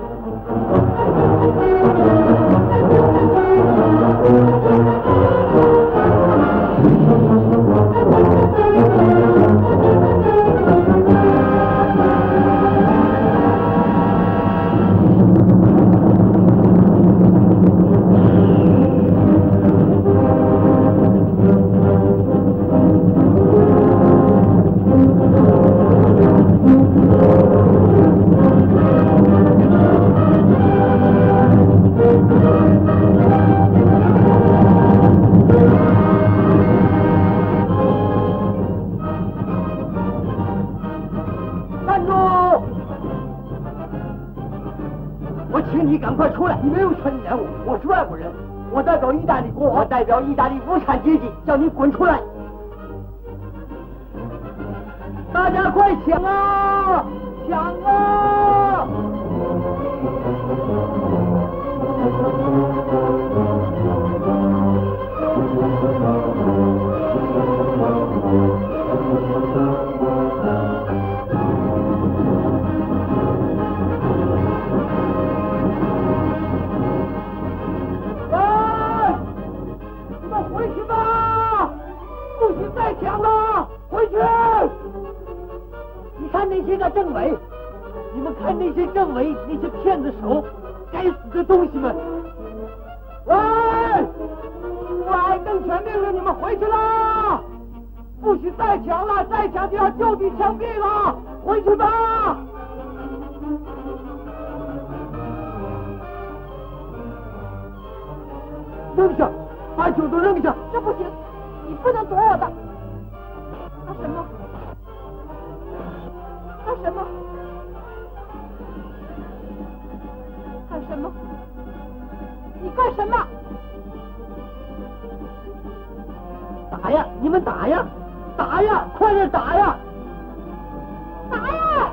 你赶快出来！你没有权利拦我，我是外国人，我代表意大利国王，我代表意大利无产阶级，叫你滚出来！大家快抢啊！抢啊！抢了，回去！你看那些个政委，你们看那些政委，那些骗子手，该死的东西们！喂，我爱邓全命令你们回去啦！不许再抢了，再抢就要就地枪毙了！回去吧！扔下，把酒都扔下！ 这不行，你不能夺我的。干什么？干什么？干什么？你干什么？ 打呀！你们打呀！打呀！快点打呀！ 打呀！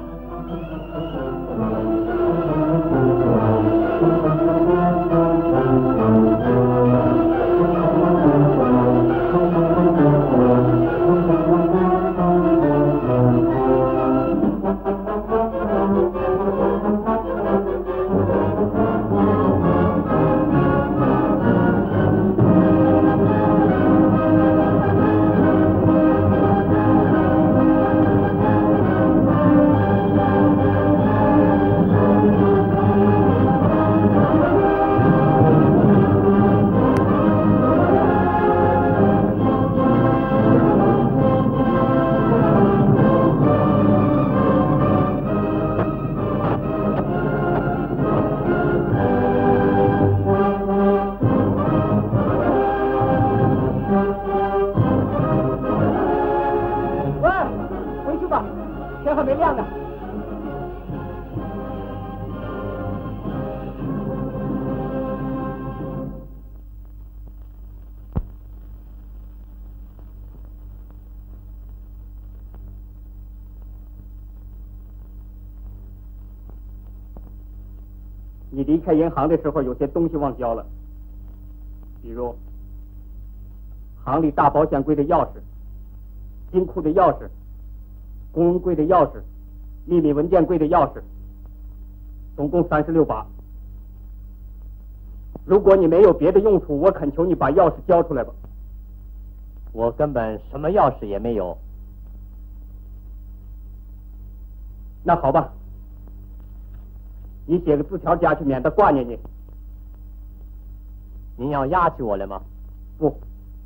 你离开银行的时候，有些东西忘交了，比如行里大保险柜的钥匙、金库的钥匙、公文柜的钥匙、秘密文件柜的钥匙，总共三十六把。如果你没有别的用处，我恳求你把钥匙交出来吧。 我根本什么钥匙也没有。 那好吧。你写个字条家去，免得挂念你。 您要押起我来吗？ 不，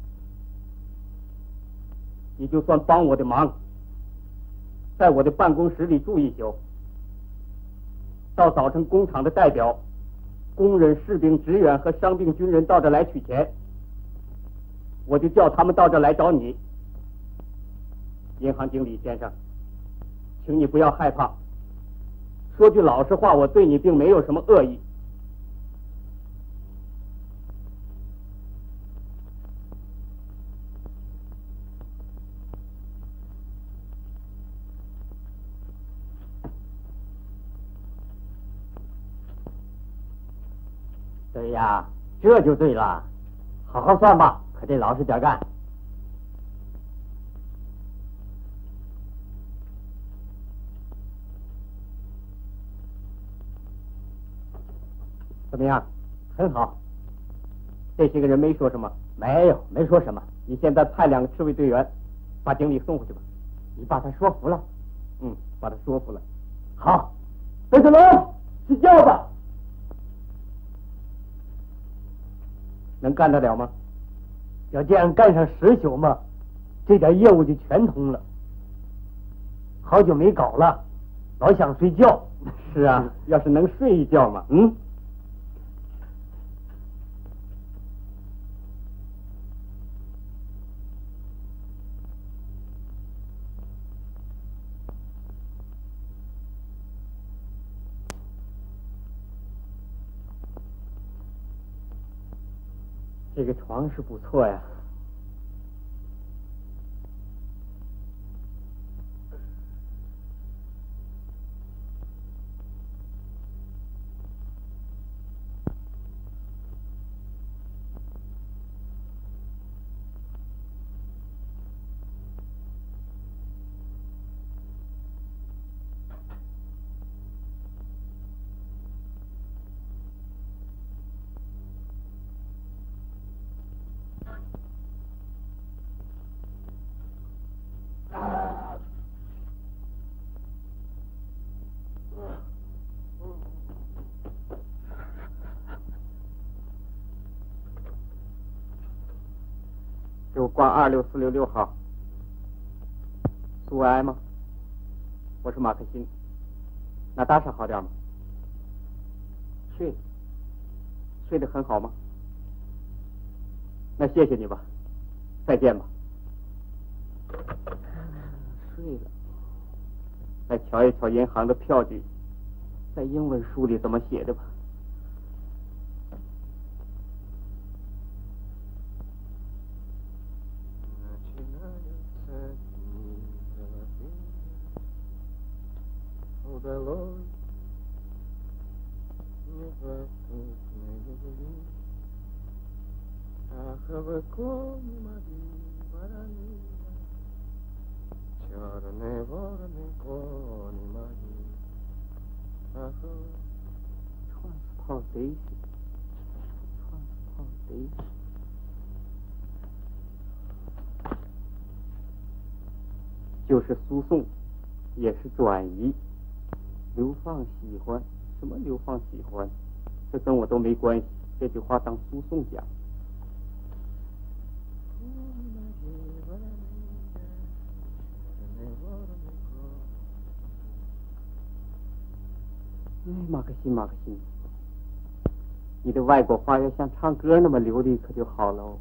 你就算帮我的忙，在我的办公室里住一宿，到早晨工厂的代表、工人、士兵、职员和伤病军人到这来取钱，我就叫他们到这来找你。银行经理先生，请你不要害怕。说句老实话，我对你并没有什么恶意。 对呀，这就对了，好好算吧，可得老实点干。 怎么样？ 很好。 这些个人没说什么？ 没有，没说什么。 你现在派两个赤卫队员，把经理送回去吧。 你把他说服了？ 嗯，把他说服了。 好， 贝特罗，睡觉吧。 能干得了吗？ 要这样干上十宿嘛，这点业务就全通了。好久没搞了，老想睡觉。 是啊，要是能睡一觉嘛，嗯。 这个床是不错呀。给我挂二六四六六号。苏维埃吗？我是马克辛。娜达莎好点吗？睡，睡得很好吗？那谢谢你吧，再见吧。睡了。再瞧一瞧银行的票据，在英文书里怎么写的吧。Transportation, transportation， 就是输送，也是转移。流放喜欢什么？流放喜欢，这跟我都没关系。这句话当输送讲。哎，马克辛，马克辛，你的外国话要像唱歌那么流利，可就好了哦。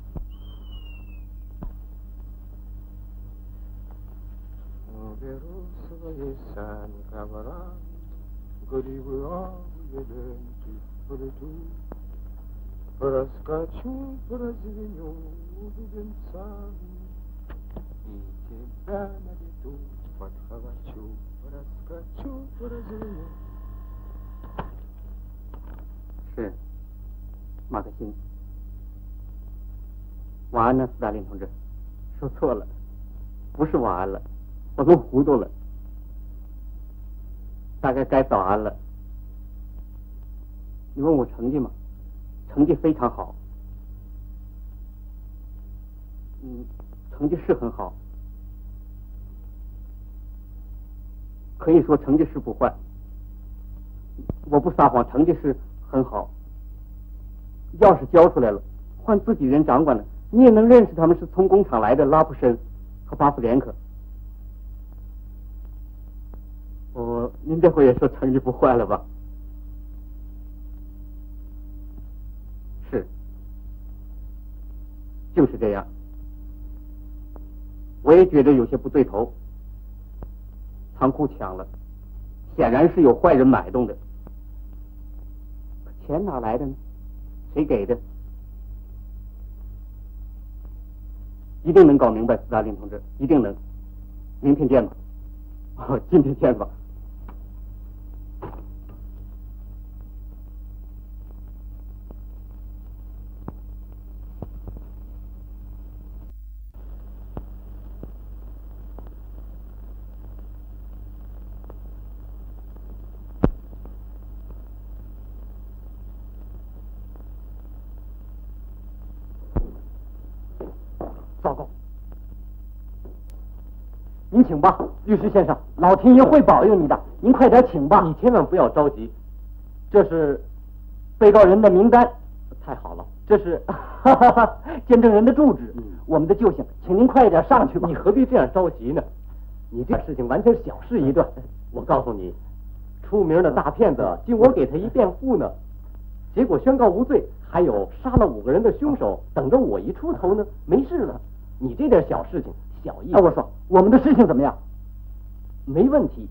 是，马克辛。晚安呢，斯大林同志。说错了，不是晚安了，我弄糊涂了，大概该早安了。你问我成绩吗？成绩非常好。嗯，成绩是很好，可以说成绩是不坏。我不撒谎，成绩是很好。要是交出来了，换自己人掌管了，你也能认识他们是从工厂来的拉普申和巴斯连克。哦，您这回也说成绩不坏了吧？是，就是这样。我也觉得有些不对头。仓库抢了，显然是有坏人买动的。可钱哪来的呢？谁给的？一定能搞明白，斯大林同志，一定能。明天见吧。哦，今天见吧。糟糕！您请吧，律师先生，老天爷会保佑你的，您快点请吧。你千万不要着急，这是被告人的名单。太好了，这是哈哈哈见证人的住址，嗯、我们的救星，请您快点上去吧。你何必这样着急呢？你这事情完全是小事一段。我告诉你，出名的大骗子，经我给他一辩护呢，结果宣告无罪，还有杀了五个人的凶手，等着我一出头呢，没事了。你这点小事情，小意。啊，我说我们的事情怎么样？没问题。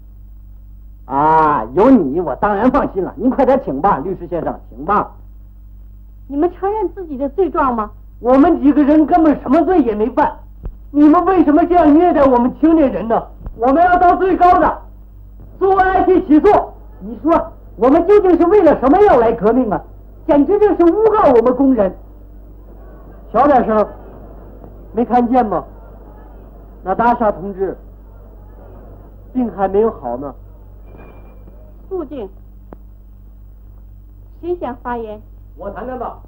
啊，有你，我当然放心了。您快点请吧，律师先生，请吧。 你们承认自己的罪状吗？ 我们几个人根本什么罪也没犯，你们为什么这样虐待我们青年人呢？我们要到最高的苏维埃去起诉。你说我们究竟是为了什么要来革命啊？简直就是诬告我们工人。小点声，没看见吗？那达莎同志病还没有好呢。 肃静，谁想发言？ 我谈谈吧。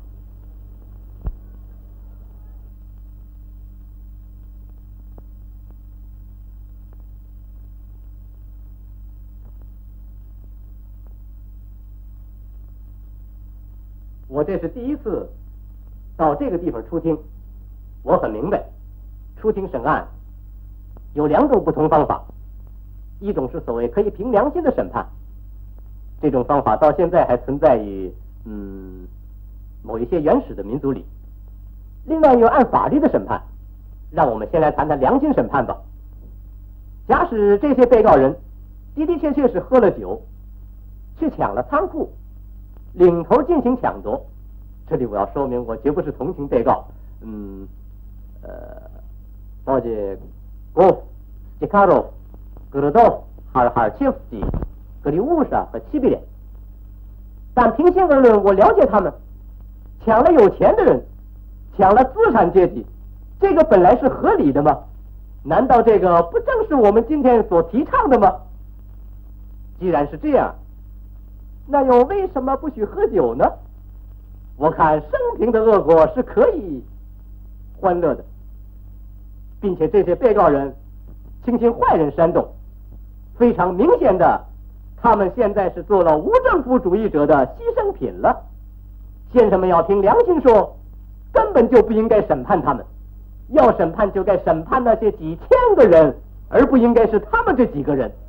我这是第一次到这个地方出庭，我很明白，出庭审案有两种不同方法，一种是所谓可以凭良心的审判，这种方法到现在还存在于嗯某一些原始的民族里。另外有按法律的审判，让我们先来谈谈良心审判吧。假使这些被告人的的确确是喝了酒，去抢了仓库，领头进行抢夺。这里我要说明，我绝不是同情被告。嗯，呃，包括戈夫、杰卡罗夫、格罗多、哈尔哈尔切夫斯基、格里乌莎和齐比连。但平心而论，我了解他们，抢了有钱的人，抢了资产阶级，这个本来是合理的吗？难道这个不正是我们今天所提倡的吗？既然是这样，那又为什么不许喝酒呢？我看生平的恶果是可以欢乐的，并且这些被告人轻轻坏人煽动，非常明显的，他们现在是做了无政府主义者的牺牲品了。先生们要凭良心说，根本就不应该审判他们，要审判就该审判那些几千个人，而不应该是他们这几个人。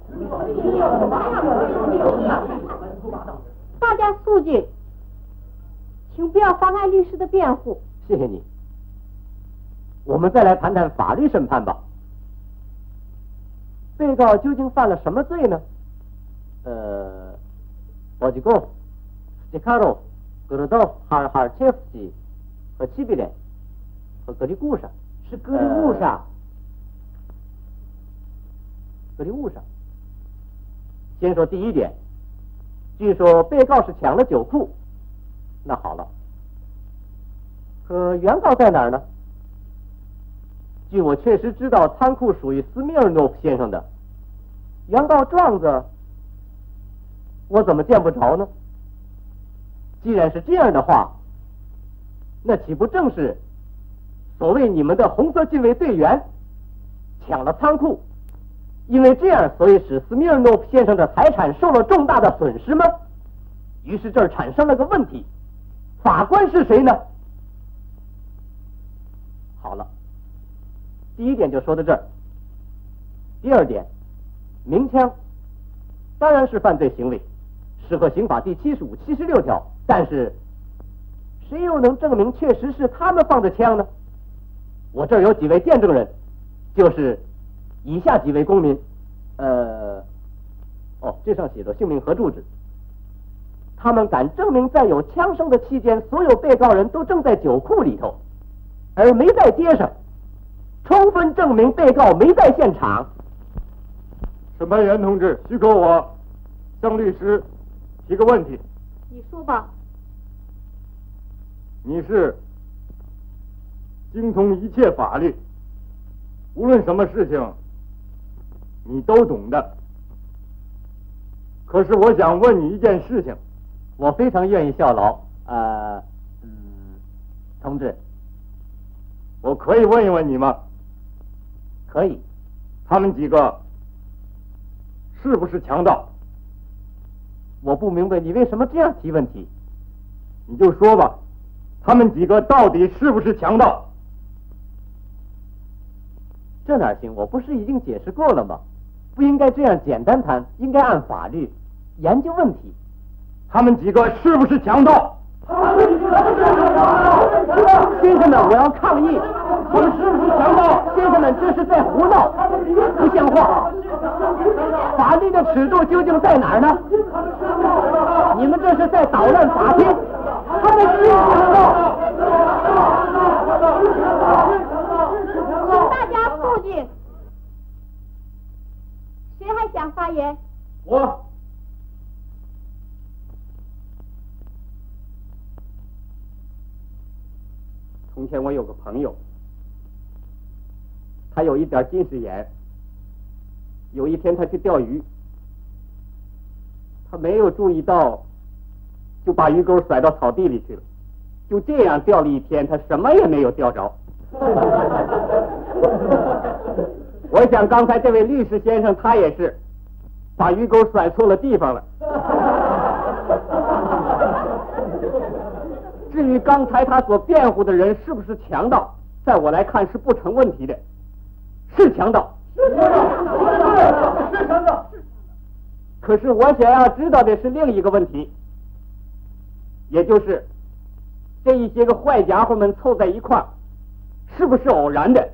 大家肃静，请不要妨碍律师的辩护。 谢谢你。我们再来谈谈法律审判吧。被告究竟犯了什么罪呢？呃，保吉戈夫、斯捷卡罗夫、格罗多夫、哈尔哈尔切夫斯基和齐比连和格里固莎。是格里乌莎、呃、格里乌莎。先说第一点，据说被告是抢了酒库。那好了，可原告在哪儿呢？据我确实知道，仓库属于斯米尔诺夫先生的，原告状子我怎么见不着呢？既然是这样的话，那岂不正是所谓你们的红色禁卫队员抢了仓库，因为这样所以使斯米尔诺夫先生的财产受了重大的损失吗？于是这儿产生了个问题，法官是谁呢？好了，第一点就说到这儿。第二点，鸣枪当然是犯罪行为，适合刑法第七十五、七十六条，但是谁又能证明确实是他们放的枪呢？我这儿有几位见证人，就是以下几位公民，呃，哦，这上写着姓名和住址。他们敢证明，在有枪声的期间，所有被告人都正在酒库里头，而没在街上，充分证明被告没在现场。 审判员同志，许可我向律师提个问题。 你说吧。 你是精通一切法律，无论什么事情你都懂的。可是我想问你一件事情。 我非常愿意效劳。呃，嗯，同志， 我可以问一问你吗？ 可以。 他们几个是不是强盗？ 我不明白你为什么这样提问题。 你就说吧，他们几个到底是不是强盗？ 这哪行？我不是已经解释过了吗？不应该这样简单谈，应该按法律研究问题。 他们几个是不是强盗？ 先生们，我要抗议！他们是不是强盗？先生们，这是在胡闹，不像话！法律的尺度究竟在哪儿呢？你们这是在捣乱法庭！ 他们是强盗！ 请大家肃静。谁还想发言？ 我。 从前我有个朋友，他有一点近视眼。有一天他去钓鱼，他没有注意到，就把鱼钩甩到草地里去了。就这样钓了一天，他什么也没有钓着。我想刚才这位律师先生他也是把鱼钩甩错了地方了。至于刚才他所辩护的人是不是强盗，在我来看是不成问题的，是强盗。是强盗。可是我想要知道的是另一个问题，也就是这一些个坏家伙们凑在一块儿，是不是偶然的？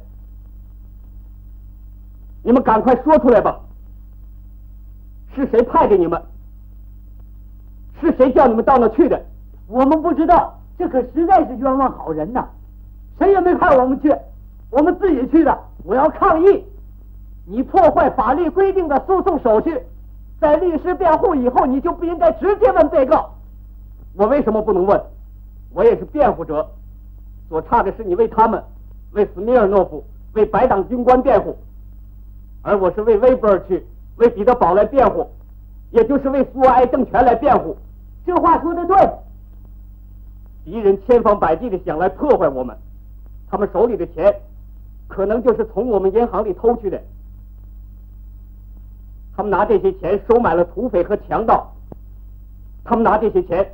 你们赶快说出来吧！是谁派给你们？是谁叫你们到那去的？ 我们不知道，这可实在是冤枉好人呐！谁也没派我们去，我们自己去的。我要抗议！你破坏法律规定的诉讼手续，在律师辩护以后，你就不应该直接问被告。 我为什么不能问？我也是辩护者，所差的是你为他们，为斯米尔诺夫，为白党军官辩护，而我是为威伯尔去，为彼得堡来辩护，也就是为苏维埃政权来辩护。 这话说的对。 敌人千方百计的想来破坏我们，他们手里的钱可能就是从我们银行里偷去的。他们拿这些钱收买了土匪和强盗，他们拿这些钱，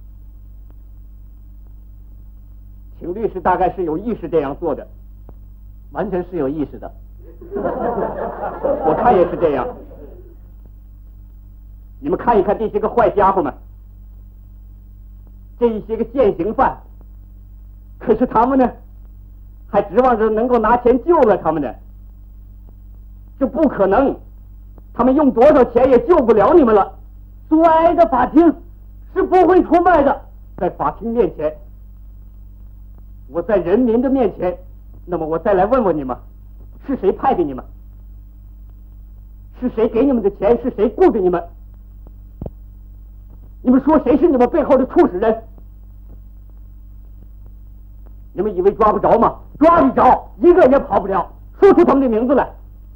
请律师大概是有意识这样做的， 完全是有意识的。 我看也是这样。你们看一看这些个坏家伙们，这一些个现行犯，可是他们呢，还指望着能够拿钱救了他们呢？这不可能，他们用多少钱也救不了你们了。 苏维埃的法庭是不会出卖的。 在法庭面前，我在人民的面前，那么我再来问问你们，是谁派给你们？是谁给你们的钱？是谁雇的你们？你们说谁是你们背后的促使人？你们以为抓不着吗？抓得着，一个也跑不了。说出他们的名字来。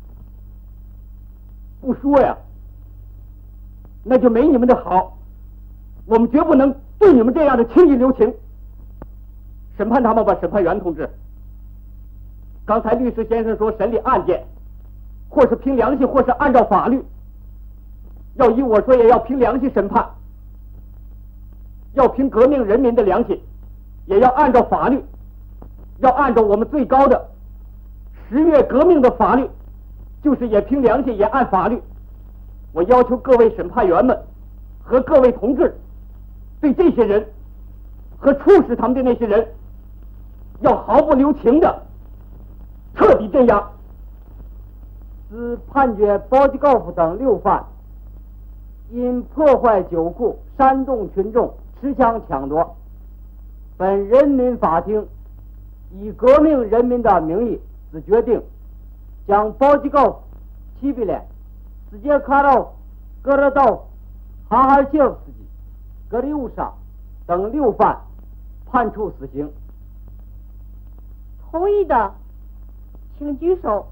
不说呀，那就没你们的好。我们绝不能对你们这样的轻易留情。审判他们吧，审判员同志。刚才律师先生说审理案件，或是凭良心，或是按照法律。要依我说，也要凭良心审判，要凭革命人民的良心，也要按照法律，要按照我们最高的十月革命的法律，就是也凭良心，也按法律。我要求各位审判员们和各位同志，对这些人和促使他们的那些人，要毫不留情的彻底镇压。 是判决包吉高夫等六犯因破坏酒库、煽动群众、持枪抢夺。本人民法庭以革命人民的名义，只决定将包吉高夫、齐比连、斯杰卡洛、戈勒道、哈哈切夫斯基、格里乌沙等六犯判处死刑。 同意的，请举手。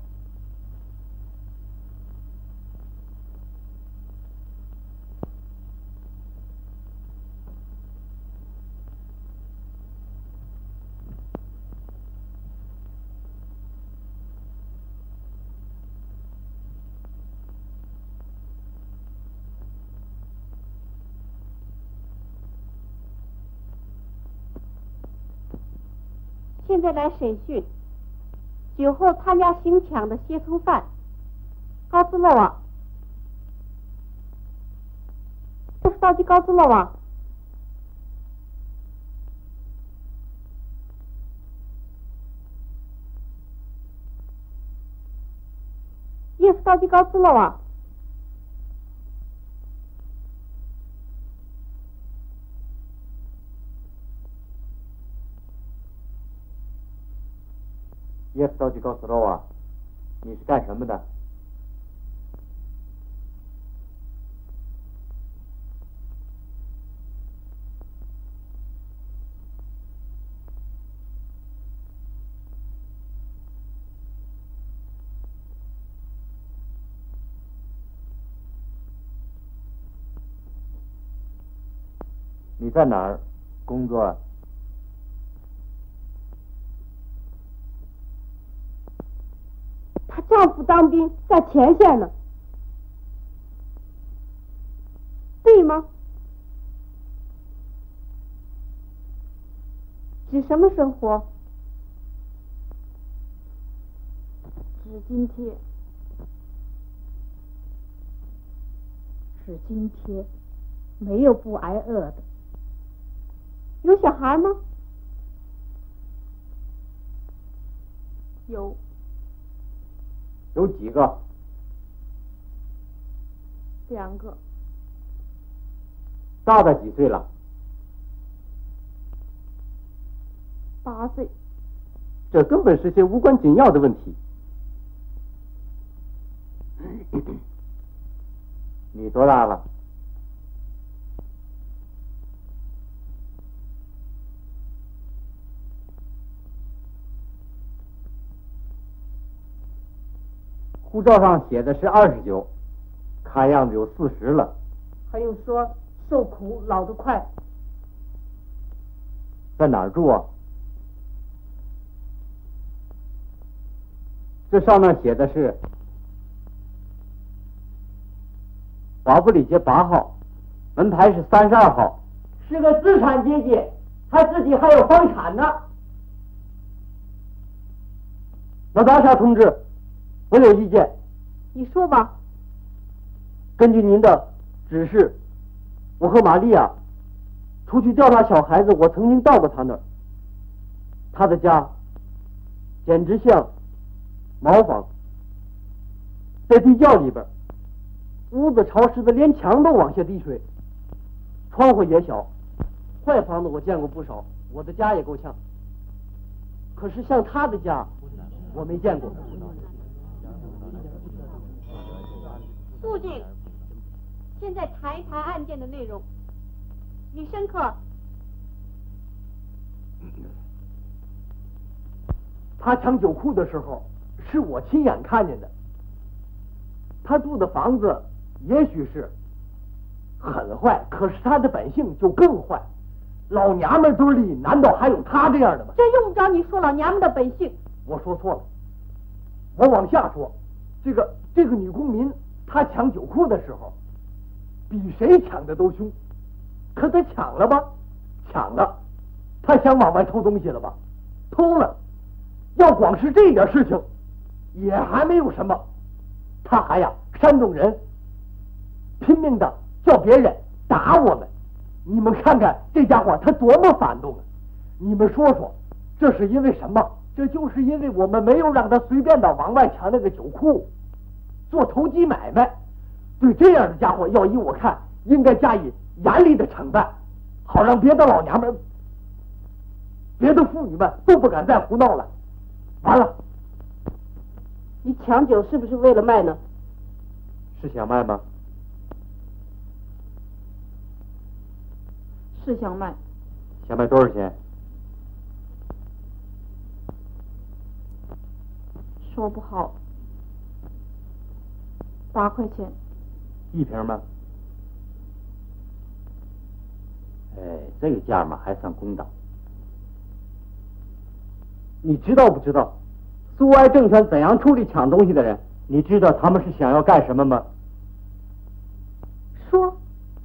现在来审讯酒后参加行抢的协同犯高斯洛瓦。这是道基高斯洛瓦。叶夫道基高斯洛瓦。 耶夫道吉高斯罗啊，你是干什么的？你在哪儿工作？ 她丈夫当兵，在前线呢，对吗？指什么生活？指津贴，指津贴，没有不挨饿的。有小孩吗？有。 有几个？ 两个。 大的几岁了？ 八岁。 这根本是些无关紧要的问题。你多大了？护照上写的是二十九，看样子有四十了。 还有说受苦老得快。 在哪儿住啊？这上面写的是华布里街八号，门牌是三十二号。 是个资产阶级，他自己还有房产呢。 纳达莎同志，我有意见。 你说吧。 根据您的指示，我和玛利亚出去调查小孩子，我曾经到过他那儿。他的家简直像茅房，在地窖里边，屋子潮湿的连墙都往下滴水，窗户也小。坏房子我见过不少，我的家也够呛。可是像他的家，我没见过。 肃静，现在谈一谈案件的内容。李申克， 他抢酒库的时候，是我亲眼看见的。他住的房子也许是很坏，可是他的本性就更坏。老娘们堆里难道还有他这样的吗？ 这用不着你说老娘们的本性。 我说错了，我往下说，这个这个女公民，她抢酒库的时候，比谁抢的都凶。可她抢了吧？抢了。她想往外偷东西了吧？偷了。要光是这点事情，也还没有什么。她还呀煽动人，拼命的叫别人打我们。你们看看这家伙他多么反动啊！你们说说，这是因为什么？这就是因为我们没有让他随便的往外抢那个酒库，做投机买卖。对这样的家伙，要依我看，应该加以严厉的惩办，好让别的老娘们、别的妇女们都不敢再胡闹了。完了， 你抢酒是不是为了卖呢？ 是想卖吗？ 是想卖。 想卖多少钱？ 说不好。八块钱。 一瓶吗？哎，这个价嘛还算公道。你知道不知道苏维埃政权怎样处理抢东西的人？你知道他们是想要干什么吗？ 说。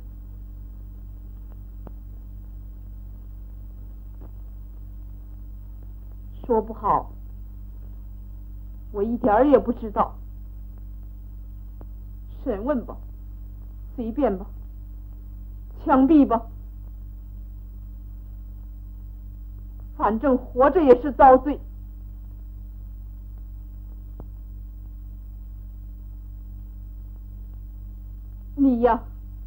说不好，我一点儿也不知道。审问吧，随便吧，枪毙吧，反正活着也是遭罪。你呀，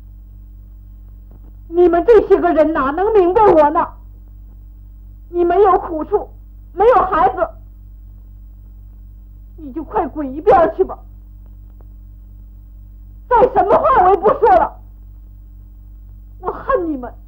你们这些个人哪能明白我呢？你没有苦处，没有孩子， 快滚一边去吧！再什么话我也不说了，我恨你们。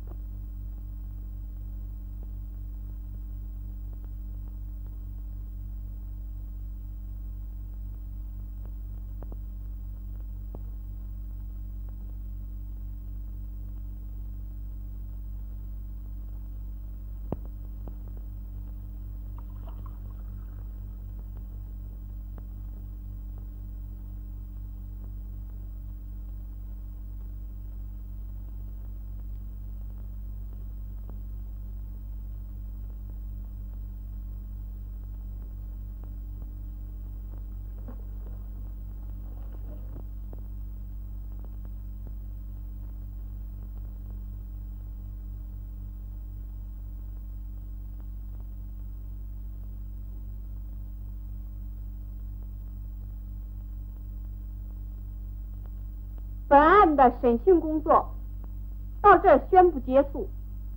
本案的审讯工作到这儿宣布结束，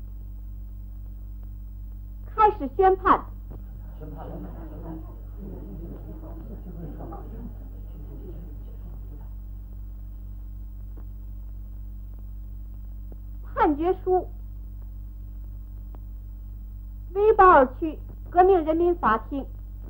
开始宣判。判决书：威保尔区革命人民法庭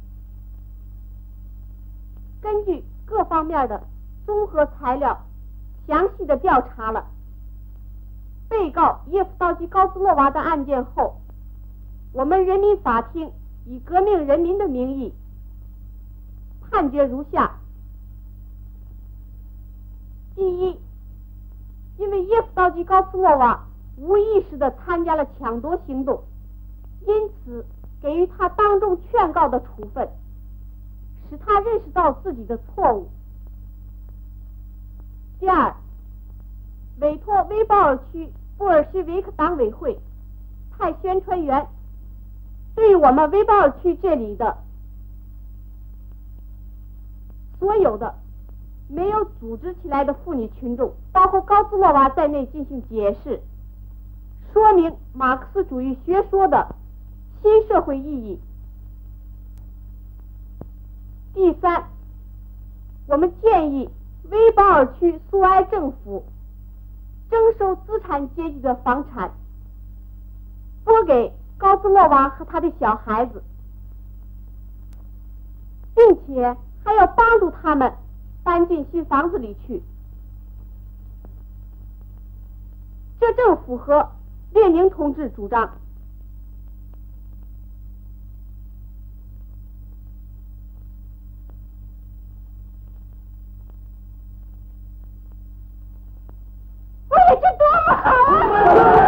根据各方面的综合材料，详细的调查了被告叶夫道基·高斯洛娃的案件后，我们人民法庭以革命人民的名义判决如下：第一，因为叶夫道基·高斯洛娃无意识地参加了抢夺行动，因此给予他当众劝告的处分，使他认识到自己的错误。第二，委托威保尔区布尔什维克党委会派宣传员对我们威保尔区这里的所有的没有组织起来的妇女群众，包括高斯洛娃在内进行解释，说明马克思主义学说的新社会意义。第三，我们建议威保尔区苏埃政府征收资产阶级的房产，拨给高斯洛娃和他的小孩子，并且还要帮助他们搬进新房子里去。这正符合列宁同志主张。我也这多么好啊！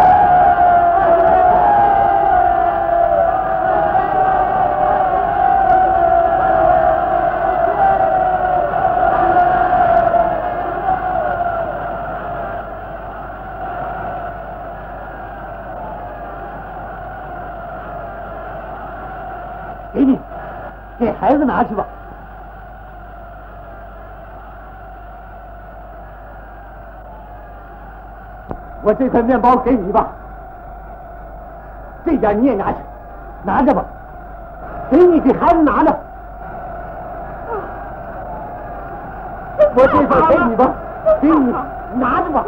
给你，给孩子拿去吧。我这块面包给你吧，这点你也拿去，拿着吧。给你，给孩子拿着。我这块给你吧，给你拿着吧。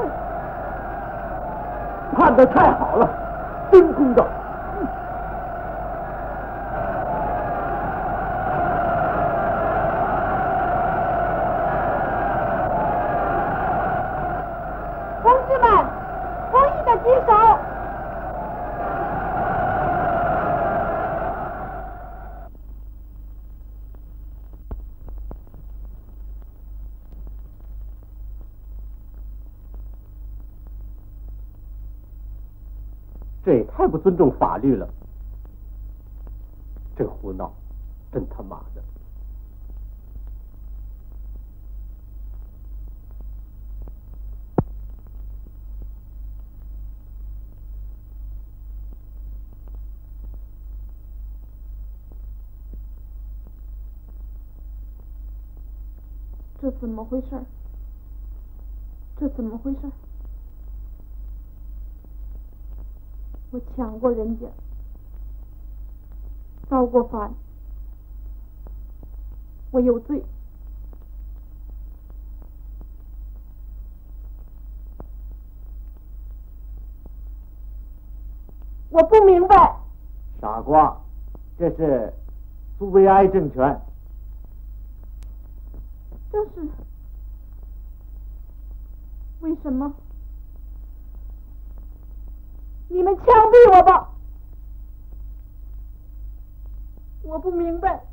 判得太好了，真公道。这也太不尊重法律了！真胡闹，真他妈的！ 这怎么回事？这怎么回事？我抢过人家，造过反， 我有罪。我不明白。 傻瓜，这是苏维埃政权。 这是为什么？你们枪毙我吧！我不明白，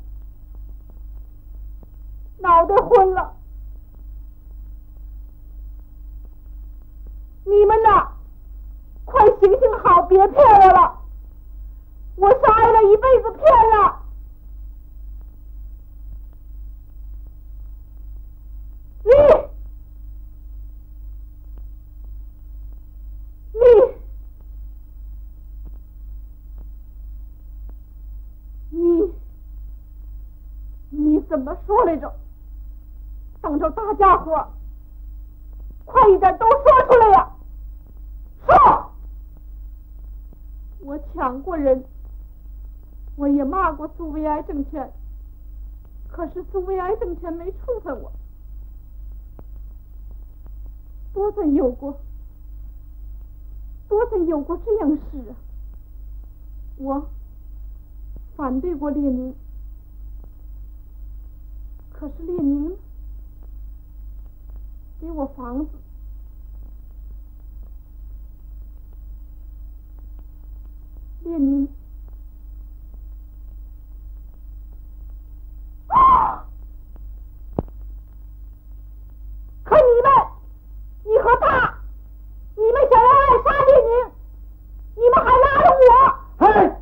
脑袋昏了。你们呐，快行行好，别骗我了！我是挨了一辈子骗了。你，你，你，你怎么说来着？等着大家伙，快一点都说出来呀！说，我抢过人，我也骂过苏维埃政权，可是苏维埃政权没处分我。多曾有过，多曾有过这样事啊！我反对过列宁，可是列宁呢？给我房子，列宁啊！可你们，你和他，你们想要暗杀列宁，你们还拉着我！ 嘿！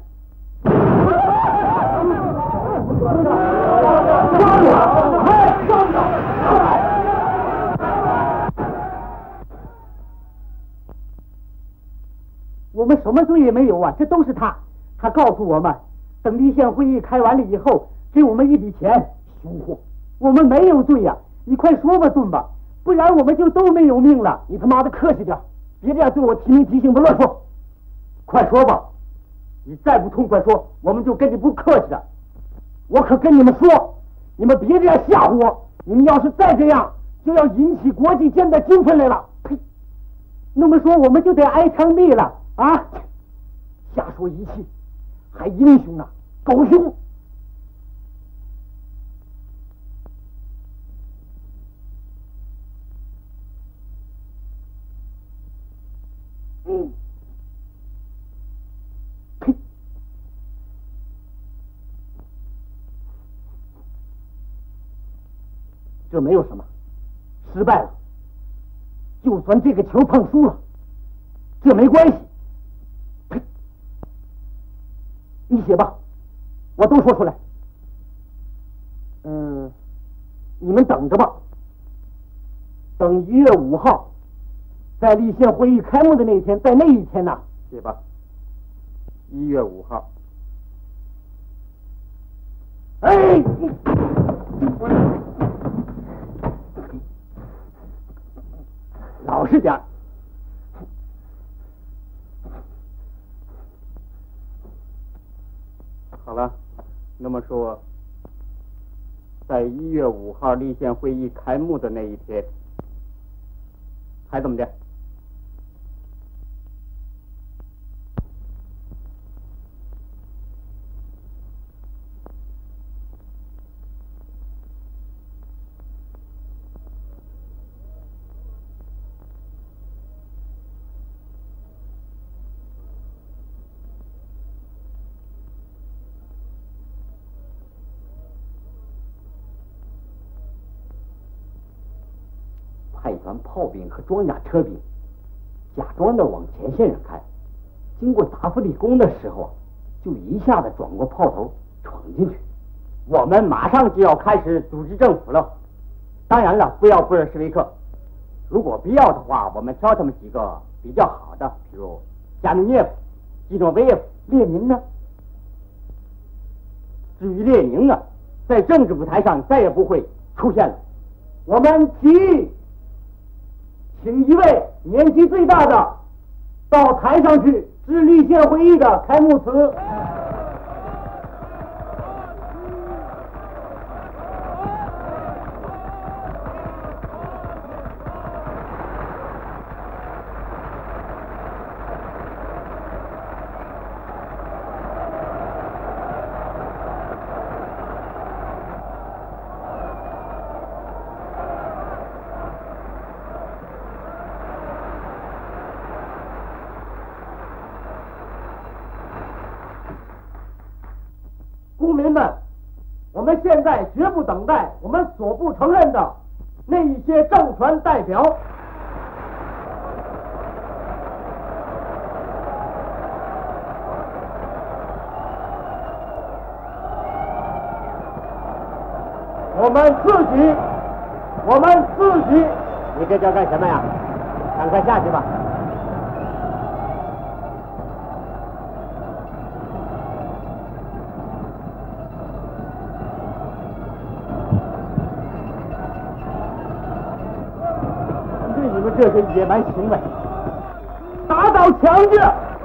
我们什么罪也没有啊，这都是他。他告诉我们，等立宪会议开完了以后，给我们一笔钱。凶货！我们没有罪呀、啊，你快说吧，顿吧，不然我们就都没有命了。你他妈的客气点，别这样对我提名提姓的乱说。快说吧，你再不痛快说，我们就跟你不客气了。我可跟你们说，你们别这样吓唬我，你们要是再这样，就要引起国际间的纠纷来了。呸！那么说我们就得挨枪毙了啊！瞎说一气，还英雄呢，狗熊！嗯，呸！这没有什么，失败了，就算这个球碰输了，这没关系。呸！你写吧，我都说出来。嗯，你们等着吧，等一月五号，在立宪会议开幕的那一天，在那一天呢，写吧，一月五号。哎！老实点。好了，那么说，在一月五号立宪会议开幕的那一天，还怎么的？派一团炮兵和装甲车兵，假装的往前线上开，经过达芙利宫的时候，就一下子转过炮头闯进去。我们马上就要开始组织政府了。当然了，不要布尔什维克，如果必要的话，我们挑他们几个比较好的，比如加米涅夫、基诺维耶夫、列宁呢。至于列宁呢，在政治舞台上再也不会出现了。我们提议，请一位年纪最大的到台上去致立宪会议的开幕词。 民们，我们现在绝不等待我们所不承认的那一些政权代表。我们自己，我们自己， 你这叫干什么呀？赶快下去吧。 对你们这些野蛮行为，打倒强制！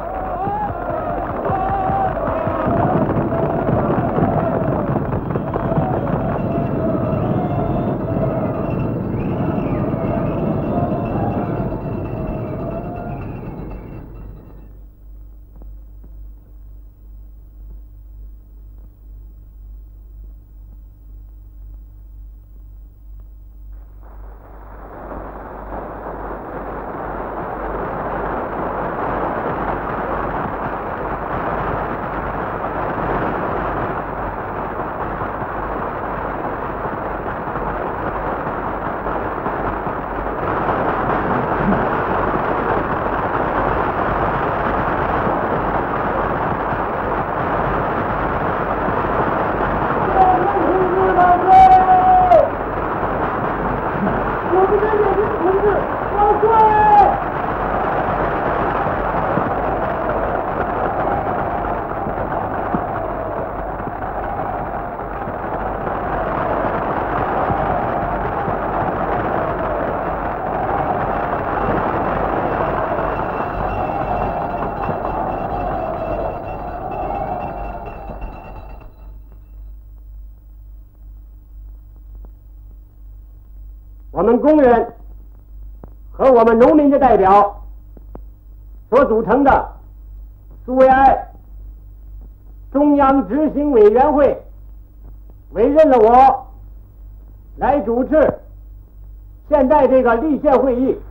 我们工人和我们农民的代表所组成的苏维埃中央执行委员会委任了我来主持现在这个立宪会议。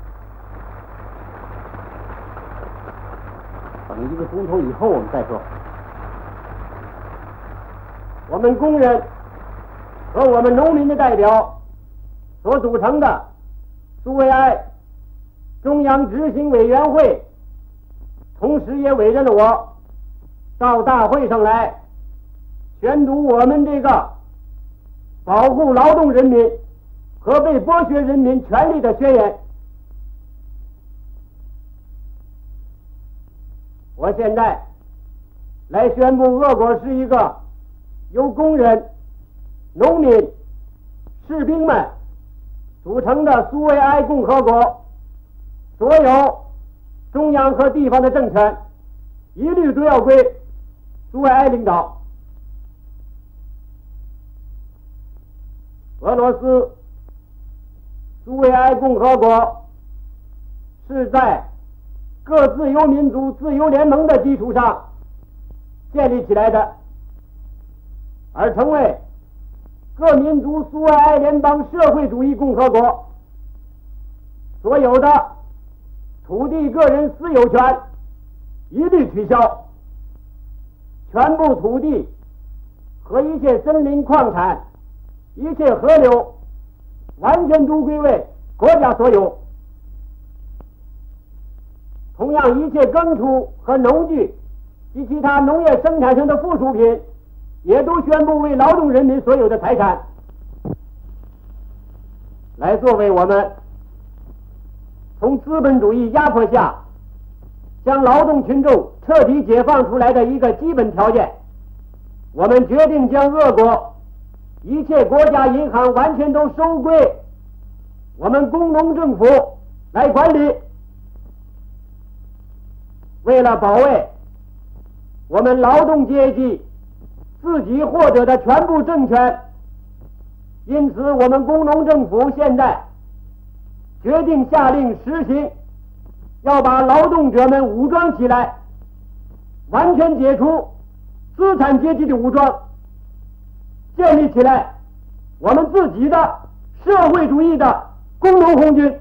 等一个钟头以后我们再说。我们工人和我们农民的代表所组成的苏维埃中央执行委员会，同时也委任了我到大会上来宣读我们这个保护劳动人民和被剥削人民权利的宣言。我现在来宣布，俄国是一个由工人、农民、士兵们组成的苏维埃共和国，所有中央和地方的政权一律都要归苏维埃领导。俄罗斯苏维埃共和国是在各自由民族自由联盟的基础上建立起来的，而成为各民族苏维埃联邦社会主义共和国。所有的土地个人私有权一律取消，全部土地和一切森林矿产、一切河流完全都归为国家所有。同样，一切耕畜和农具及其他农业生产上的附属品也都宣布为劳动人民所有的财产，来作为我们从资本主义压迫下将劳动群众彻底解放出来的一个基本条件。我们决定将俄国一切国家银行完全都收归我们工农政府来管理。为了保卫我们劳动阶级自己获得的全部政权，因此我们工农政府现在决定下令实行，要把劳动者们武装起来，完全解除资产阶级的武装，建立起来我们自己的社会主义的工农红军。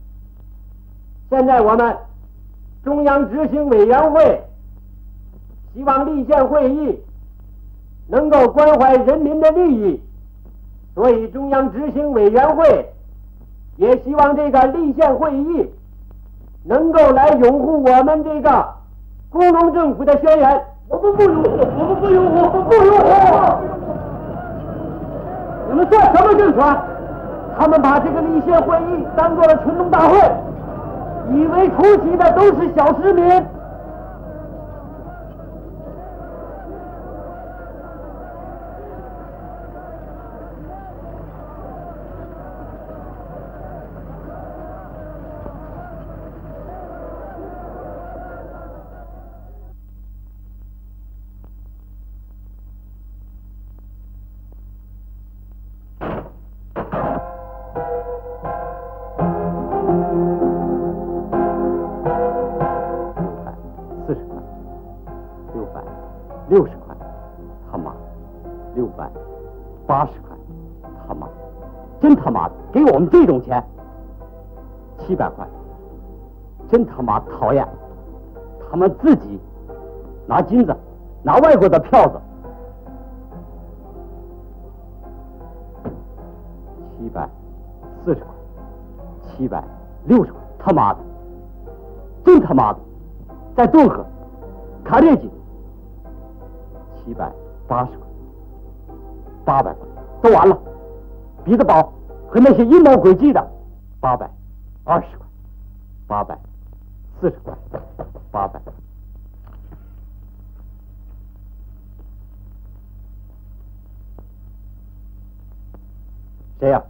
现在我们中央执行委员会希望立宪会议能够关怀人民的利益，所以中央执行委员会也希望这个立宪会议能够来拥护我们这个工农政府的宣言。我们不拥护，我们不拥护，我们不拥护。你们算什么政权？他们把这个立宪会议当做了群众大会，以为出席的都是小市民。六十块，他妈，六百八十块，他妈，真他妈的给我们这种钱！七百块，真他妈讨厌！他们自己拿金子，拿外国的票子。七百四十块，七百六十块，他妈的，真他妈的，在顿河卡列吉。七百八十块，八百块，都完了。彼得堡和那些阴谋诡计的，八百二十块，八百四十块，八百。谁呀？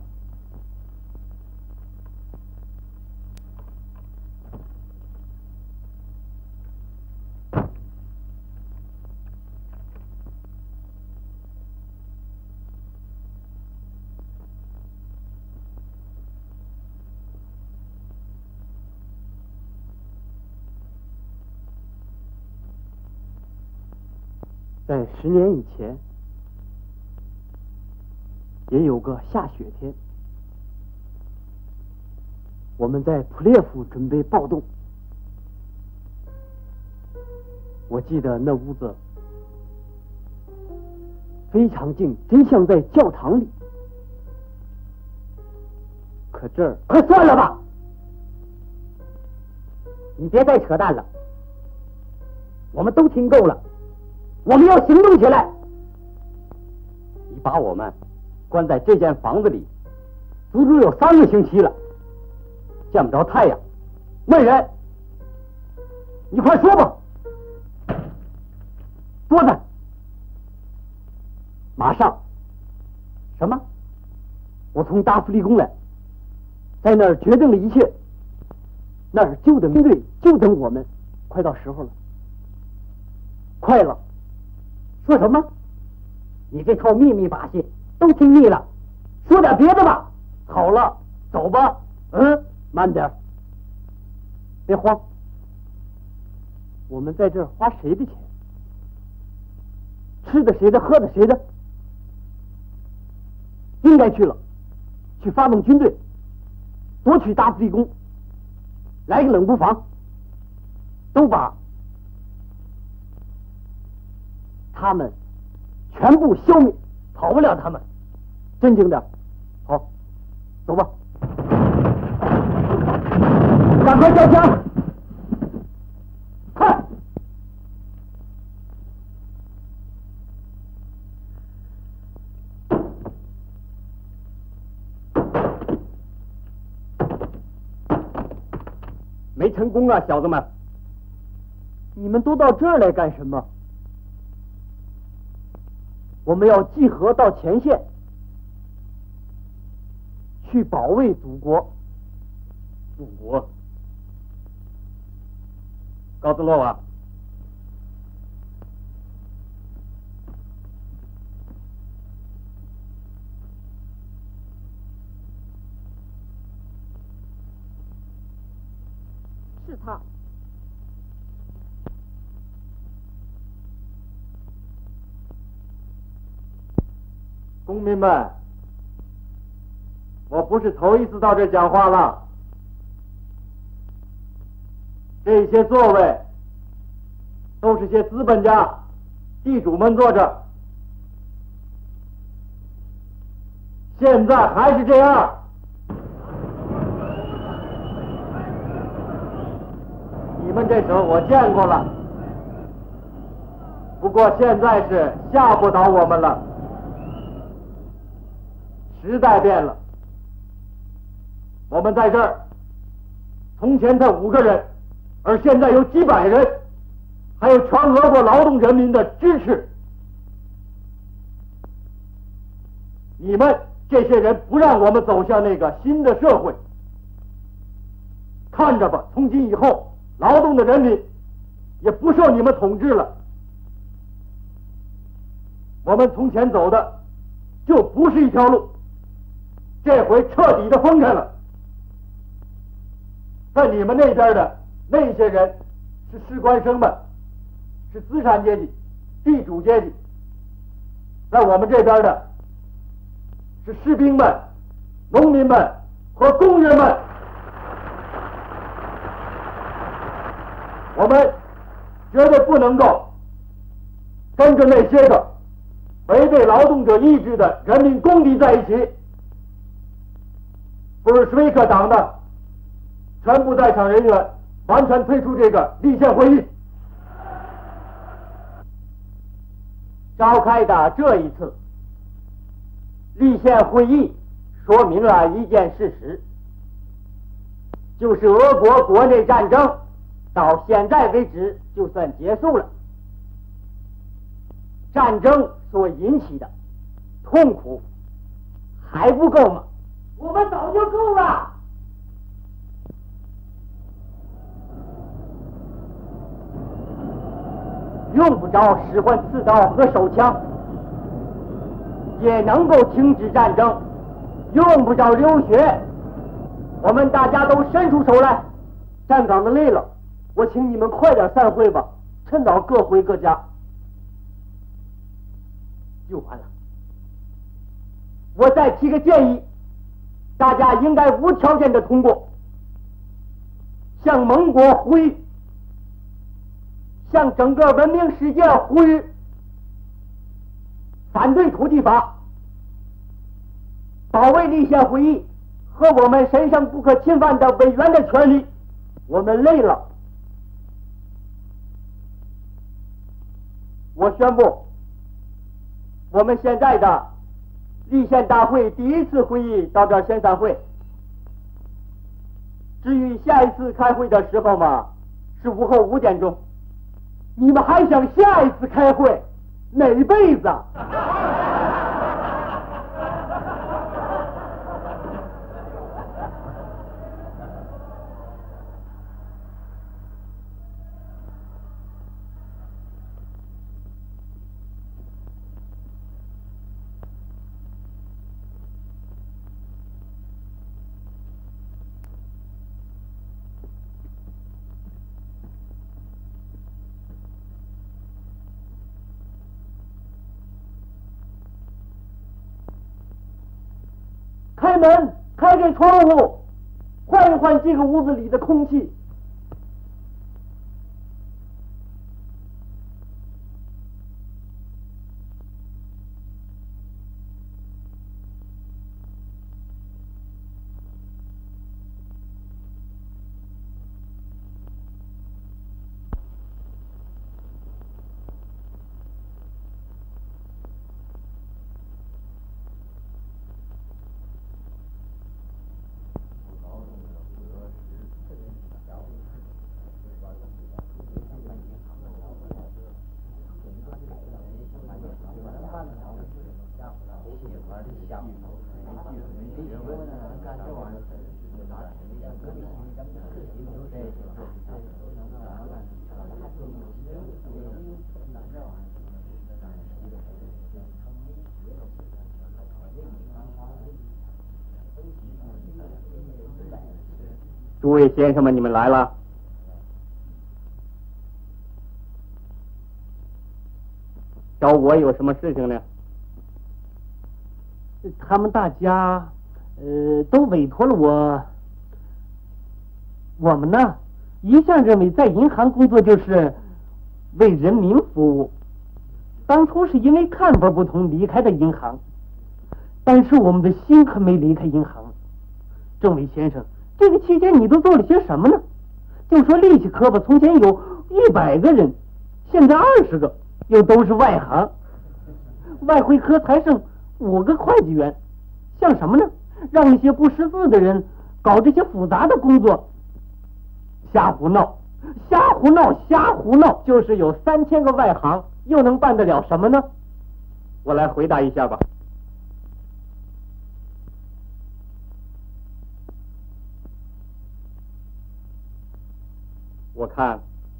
在十年以前，也有个下雪天，我们在普列夫准备暴动。我记得那屋子非常静，真像在教堂里。可这儿，快算了吧！你别再扯淡了，我们都听够了。我们要行动起来！你把我们关在这间房子里，足足有三个星期了，见不着太阳。问人，你快说吧。桌子，马上。什么？我从大福利宫来，在那儿决定了一切，那儿就等军队，就等我们，快到时候了，快了。说什么？你这套秘密把戏都听腻了，说点别的吧。好了，走吧。嗯，慢点，别慌。我们在这儿花谁的钱？吃的谁的，喝的谁的？应该去了，去发动军队，夺取大福利宫，来个冷不防，都把他们全部消灭，跑不了他们。镇静点，好，走吧。赶快交枪，快！没成功啊，小子们！你们都到这儿来干什么？我们要集合到前线，去保卫祖国。祖国，高兹洛娃， 是他。 公民们，我不是头一次到这讲话了。这些座位都是些资本家、地主们做着。现在还是这样。你们这手我见过了，不过现在是吓不倒我们了。时代变了，我们在这儿，从前才五个人，而现在有几百人，还有全俄国劳动人民的支持。你们这些人不让我们走向那个新的社会，看着吧，从今以后，劳动的人民也不受你们统治了。我们从前走的就不是一条路，这回彻底的分开了。在你们那边的那些人是士官生们，是资产阶级、地主阶级；在我们这边的是士兵们、农民们和工人们。我们绝对不能够跟着那些个违背劳动者意志的人民公敌在一起。布尔什维克党的全部在场人员完全退出这个立宪会议。 召开的这一次立宪会议说明了一件事实，就是俄国国内战争到现在为止就算结束了。战争所引起的痛苦还不够吗？ 我们早就够了。 用不着使唤刺刀和手枪，也能够停止战争，用不着流血。我们大家都伸出手来。站岗的累了，我请你们快点散会吧，趁早各回各家。就完了。我再提个建议，大家应该无条件的通过，向盟国呼吁，向整个文明世界呼吁，反对土地法，保卫立宪会议和我们神圣不可侵犯的委员的权利。我们累了。我宣布，我们现在的立宪大会第一次会议到这儿先散会。至于下一次开会的时候嘛，是午后五点钟。你们还想下一次开会？哪辈子？开门，开开窗户，换一换这个屋子里的空气。诸位先生们，你们来了。找我有什么事情呢？ 他们大家，呃，都委托了我。我们呢，一向认为在银行工作就是为人民服务。当初是因为看法不同离开的银行，但是我们的心可没离开银行。政委先生，这个期间你都做了些什么呢？就说利息科吧，从前有一百个人，现在二十个，又都是外行。外汇科才剩五个会计员，像什么呢？让一些不识字的人搞这些复杂的工作，瞎胡闹，瞎胡闹，瞎胡闹。就是有三千个外行，又能办得了什么呢？我来回答一下吧。我看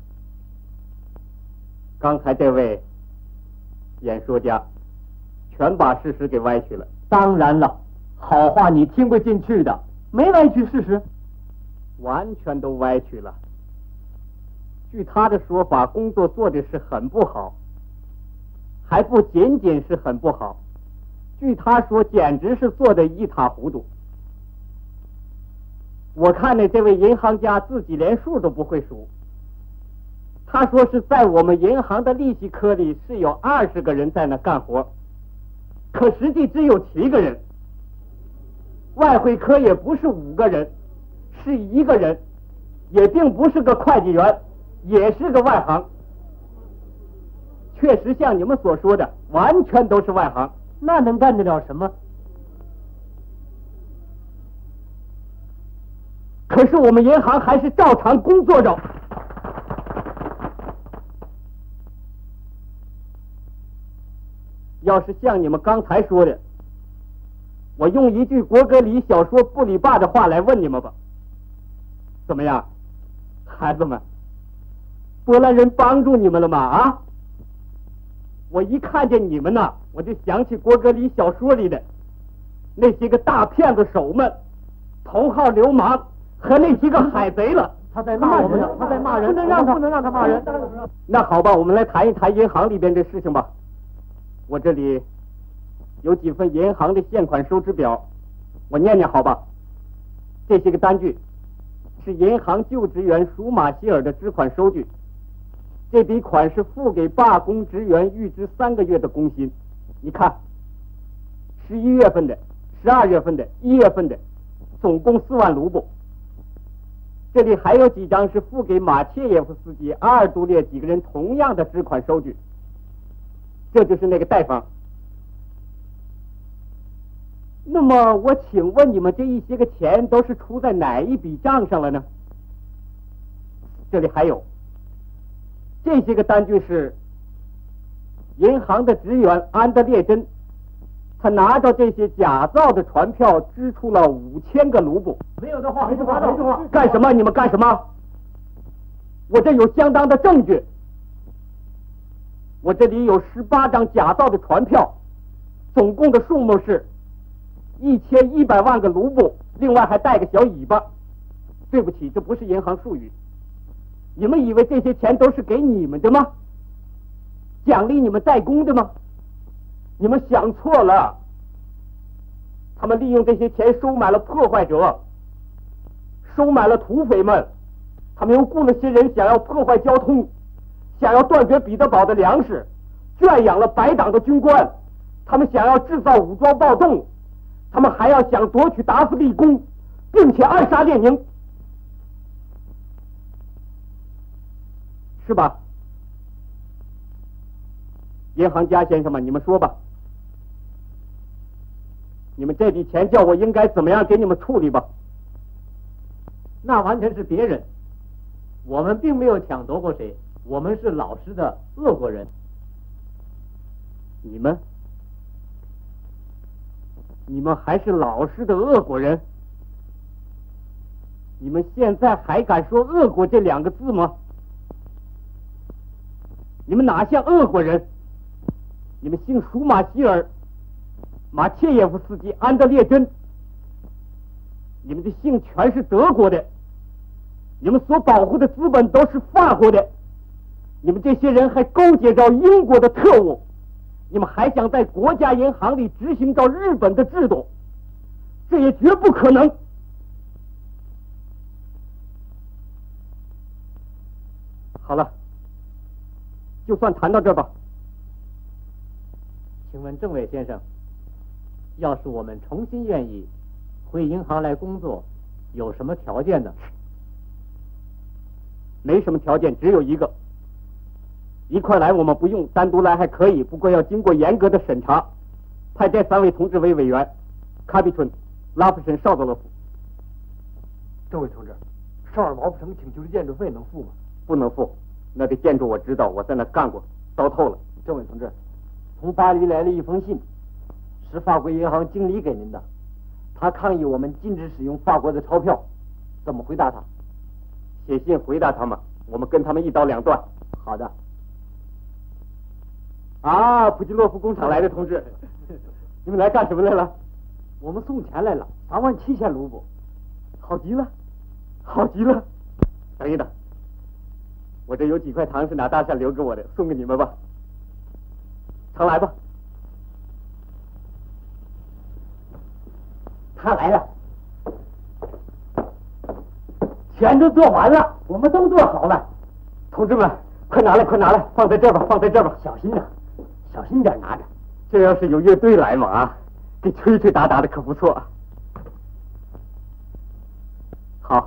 刚才这位演说家全把事实给歪曲了。当然了，好话你听不进去的，没歪曲事实，完全都歪曲了。据他的说法，工作做的是很不好，还不仅仅是很不好，据他说，简直是做得一塌糊涂。我看呢，这位银行家自己连数都不会数。他说是在我们银行的利息科里是有二十个人在那干活，可实际只有七个人。外汇科也不是五个人，是一个人，也并不是个会计员，也是个外行。确实像你们所说的，完全都是外行，那能干得了什么？可是我们银行还是照常工作着。要是像你们刚才说的，我用一句国歌里小说布里坝的话来问你们吧，怎么样，孩子们？波兰人帮助你们了吗？啊！我一看见你们呢，我就想起国歌里小说里的那些个大骗子手们、头号流氓和那些个海贼了。他在骂我们呢，他在骂人，不能让他，不能让他骂人。那好吧，我们来谈一谈银行里边的事情吧。我这里有几份银行的现款收支表，我念念好吧。这些个单据是银行旧职员舒马希尔的支款收据，这笔款是付给罢工职员预支三个月的工薪。你看，十一月份的、十二月份的、一月份的，总共四万卢布。这里还有几张是付给马切耶夫斯基、阿尔杜列几个人同样的支款收据。这就是那个贷方。那么我请问你们，这一些个钱都是出在哪一笔账上了呢？这里还有这些个单据是银行的职员安德烈珍，他拿着这些假造的船票支出了五千个卢布。没有的话，没什么，没什么。干什么？你们干什么？我这有相当的证据。我这里有十八张假造的船票，总共的数目是一千一百万个卢布，另外还带个小尾巴。对不起，这不是银行术语。你们以为这些钱都是给你们的吗？奖励你们代工的吗？你们想错了。他们利用这些钱收买了破坏者，收买了土匪们，他们又雇了些人想要破坏交通，想要断绝彼得堡的粮食，圈养了白党的军官，他们想要制造武装暴动，他们还要想夺取达斯利宫，并且暗杀列宁，是吧？银行家先生们，你们说吧，你们这笔钱叫我应该怎么样给你们处理吧？那完全是别人，我们并没有抢夺过谁，我们是老实的俄国人。你们，你们还是老实的俄国人？你们现在还敢说俄国这两个字吗？你们哪像俄国人？你们姓舒马希尔、马切耶夫斯基、安德烈珍，你们的姓全是德国的，你们所保护的资本都是法国的，你们这些人还勾结着英国的特务，你们还想在国家银行里执行着日本的制度，这也绝不可能。好了， 就算谈到这吧。 请问政委先生，要是我们重新愿意回银行来工作，有什么条件呢？ 没什么条件，只有一个。一块来我们不用，单独来还可以，不过要经过严格的审查。派这三位同志为委员：卡比春、拉夫申、绍泽洛夫。 政委同志，少尔毛不成请求的建筑费能付吗？ 不能付，那个建筑我知道，我在那干过，糟透了。 政委同志，从巴黎来了一封信，是法国银行经理给您的，他抗议我们禁止使用法国的钞票，怎么回答他？ 写信回答他们，我们跟他们一刀两断。 好的。 啊，普吉洛夫工厂来的同志，你们来干什么来了？ 我们送钱来了，三万七千卢布。 好极了，好极了。等一等，我这有几块糖是哪大厦留给我的，送给你们吧。常来吧。 他来了，钱都做完了，我们都做好了。 同志们，快拿来，快拿来，放在这儿吧，放在这儿吧， 小心呐，小心点拿着。 这要是有乐队来嘛啊，给吹吹打打的可不错。好。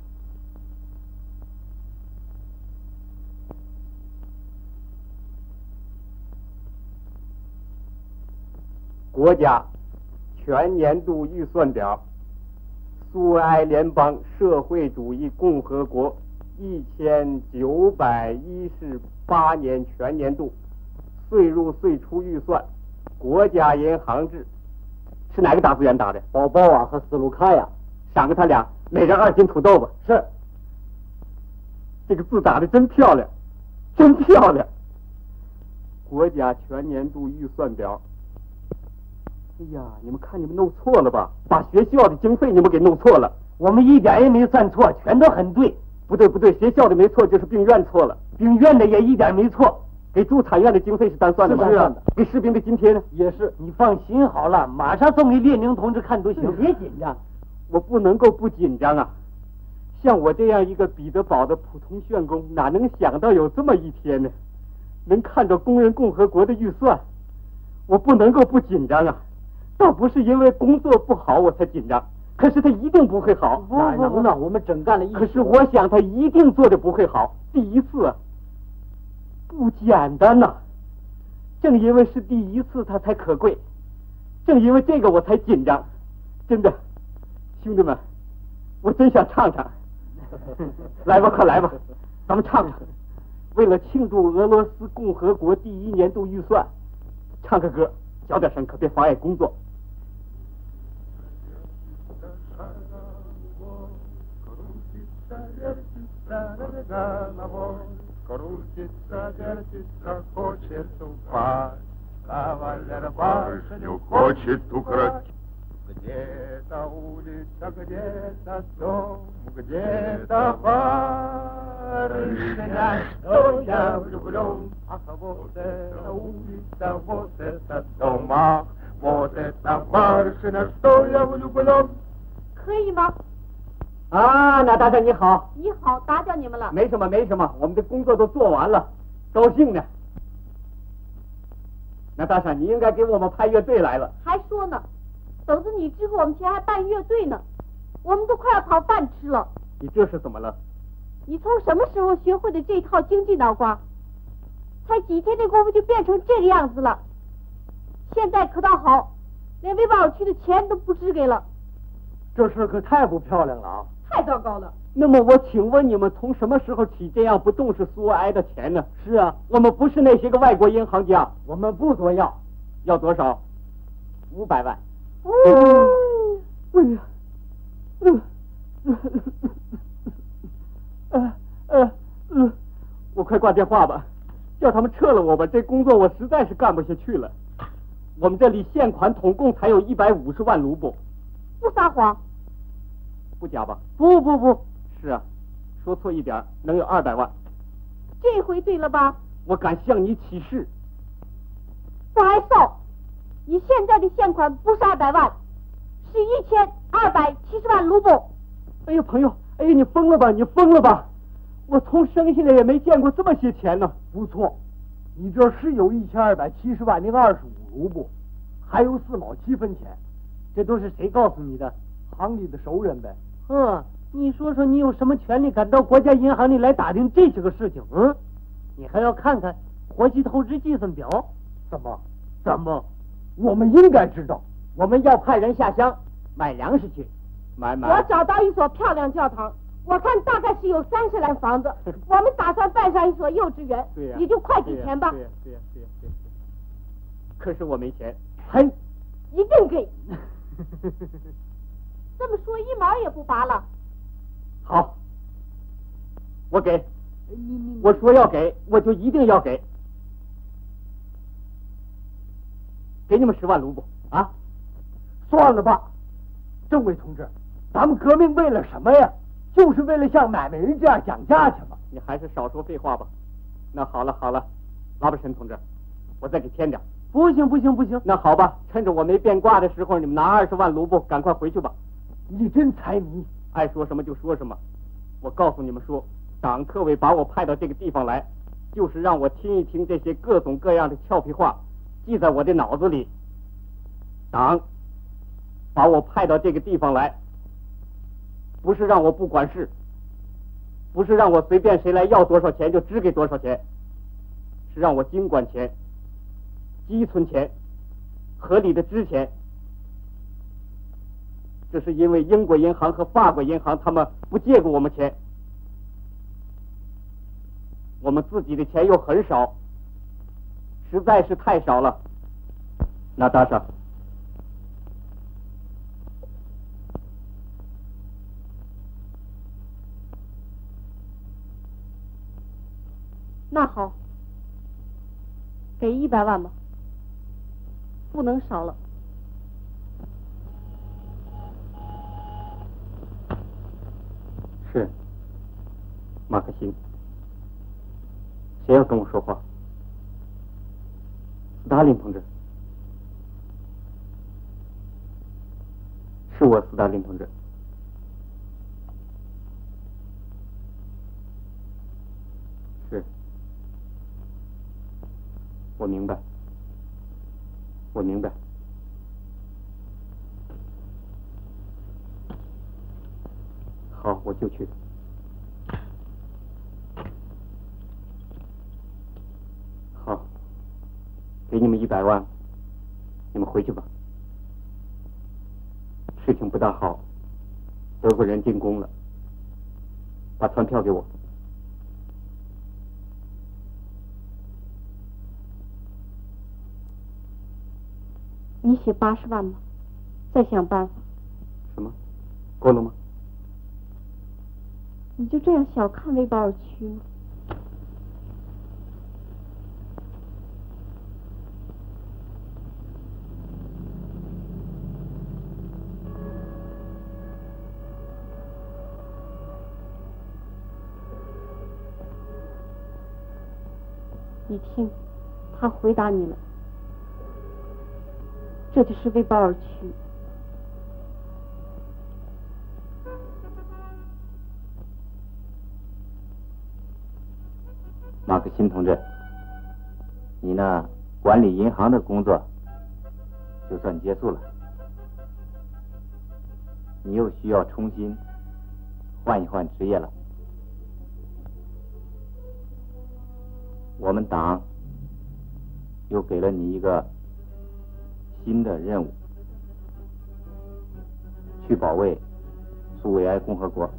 国家全年度预算表，苏维埃联邦社会主义共和国一千九百一十八年全年度岁入岁出预算，国家银行制。是哪个打字员打的？ 宝宝啊和斯卢卡呀， 赏给他俩，每人二斤土豆吧。 是。 这个字打的真漂亮，真漂亮。国家全年度预算表。哎呀，你们看你们弄错了吧？把学校的经费你们给弄错了。 我们一点也没算错，全都很对。 不对不对，学校的没错，就是病院错了。 病院的也一点没错。 给驻产院的经费是单算的吗？ 是啊。 给士兵的津贴呢？ 也是。 你放心好了，马上送给列宁同志看都行。 别紧张， 我不能够不紧张啊。像我这样一个彼得堡的普通旋工，哪能想到有这么一天呢？能看到工人共和国的预算，我不能够不紧张啊。倒不是因为工作不好我才紧张，可是他一定不会好。 哪能呢？我们整干了一。 可是我想他一定做的不会好。第一次啊，不简单呐、啊。正因为是第一次，他才可贵。正因为这个，我才紧张。真的，兄弟们，我真想唱唱。来吧，快来吧，咱们唱唱。为了庆祝俄罗斯共和国第一年度预算，唱个歌，小点声，可别妨碍工作。 Крутится, вертится, хочет упасть, кавалер башню хочет украсть. Где-то улица, где-то дом, где-то барышня, что я влюблен. Ах, вот эта улица, вот этот дом, ах, вот эта барышня, что я влюблен. 可以吗？ 啊，那大家你好。 你好，打搅你们了。 没什么，没什么，我们的工作都做完了，高兴呢。那大婶，你应该给我们派乐队来了。 还说呢，走着你之后，我们前还办乐队呢，我们都快要讨饭吃了。 你这是怎么了？ 你从什么时候学会的这套经济脑瓜？才几天的功夫就变成这个样子了。现在可倒好，连维保区的钱都不支给了。 这事可太不漂亮了啊！ 太糟糕了。 那么我请问你们从什么时候起这样不重视苏维埃的钱呢？ 是啊， 我们不是那些个外国银行家， 我们不多要， 要多少？五百万。 嗯， 哎呀，嗯，呃呃呃，我快挂电话吧，叫他们撤了我吧，这工作我实在是干不下去了。我们这里现款总共才有一百五十万卢布。 不撒谎。 不假吧？ 不不不， 是啊，说错一点能有二百万。 这回对了吧？ 我敢向你起誓。 不挨臊！你现在的现款不是二百万，是一千二百七十万卢布。 哎呀，朋友，哎呀，你疯了吧？你疯了吧？我从生下来也没见过这么些钱呢。 不错， 你这是有一千二百七十万零二十五卢布，还有四毛七分钱， 这都是谁告诉你的？ 行里的熟人呗。 嗯，你说说，你有什么权利敢到国家银行里来打听这些个事情？嗯，你还要看看活期透支计算表？ 怎么？ 怎么？ 我们应该知道。 我们要派人下乡买粮食去。 买买。 我找到一所漂亮教堂，我看大概是有三十来房子，我们打算办上一所幼稚园。 对呀、 你就快给钱吧。 对呀、对呀、对呀、对呀。可是我没钱。 嘿，一定给。这么说一毛也不拔了。 好，我给。 你你我说要给，我就一定要给。给你们十万卢布啊！ 算了吧，政委同志，咱们革命为了什么呀？就是为了像买卖人这样讲价钱嘛。 你还是少说废话吧。那好了好了，老板神同志，我再给添点。 不行不行不行。 那好吧，趁着我没变卦的时候，你们拿二十万卢布，赶快回去吧。 你真财迷， 爱说什么就说什么。我告诉你们说，党特委把我派到这个地方来，就是让我听一听这些各种各样的俏皮话，记在我的脑子里。党把我派到这个地方来，不是让我不管事，不是让我随便谁来要多少钱就只给多少钱，是让我精管钱、积存钱、合理的支钱。这是因为英国银行和法国银行他们不借给我们钱，我们自己的钱又很少，实在是太少了。那大上， 那好，给一百万吧，不能少了。 是，马克辛，谁要跟我说话？斯大林同志，是我，斯大林同志。是，我明白，我明白。好，我就去。好，给你们一百万，你们回去吧。事情不大好，德国人进攻了，把船票给我。 你写八十万吧，再想办法。 什么？够了吗？ 你就这样小看威保尔区吗？你听，他回答你了，这就是威保尔区。 马克辛同志，你那管理银行的工作就算结束了，你又需要重新换一换职业了。我们党又给了你一个新的任务，去保卫苏维埃共和国。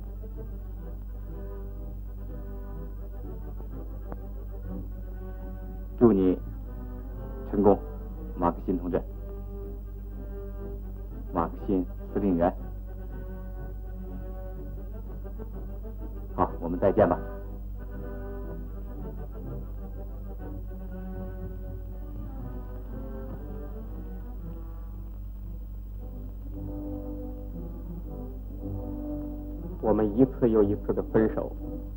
祝你成功，马克辛同志。马克辛司令员。好，我们再见吧。 我们一次又一次的分手，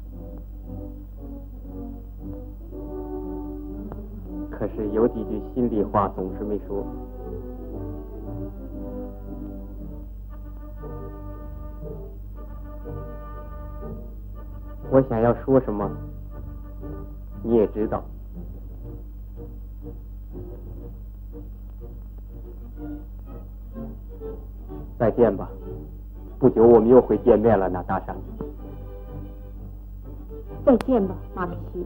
可是有几句心里话总是没说。我想要说什么，你也知道， 再见吧，不久我们又会见面了，娜塔莎。 再见吧，马克西。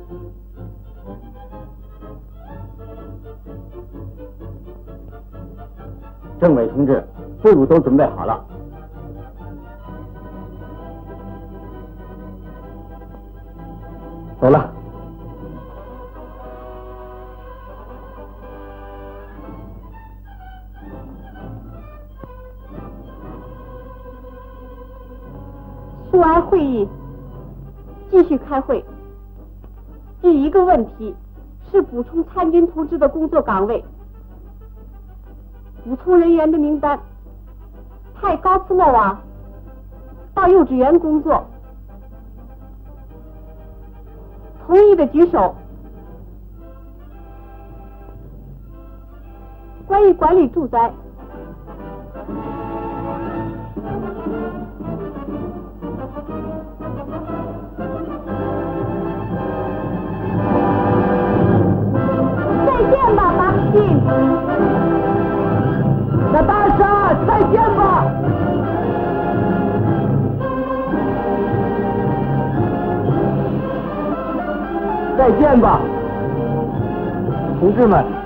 政委同志，队伍都准备好了。走了。 苏埃会议继续开会。第一个问题是补充参军同志的工作岗位。补充人员的名单：派高斯诺瓦到幼稚园工作。同意的举手。关于管理住宅。再见吧，马克西。 娜塔莎，再见吧。 再见吧，同志们。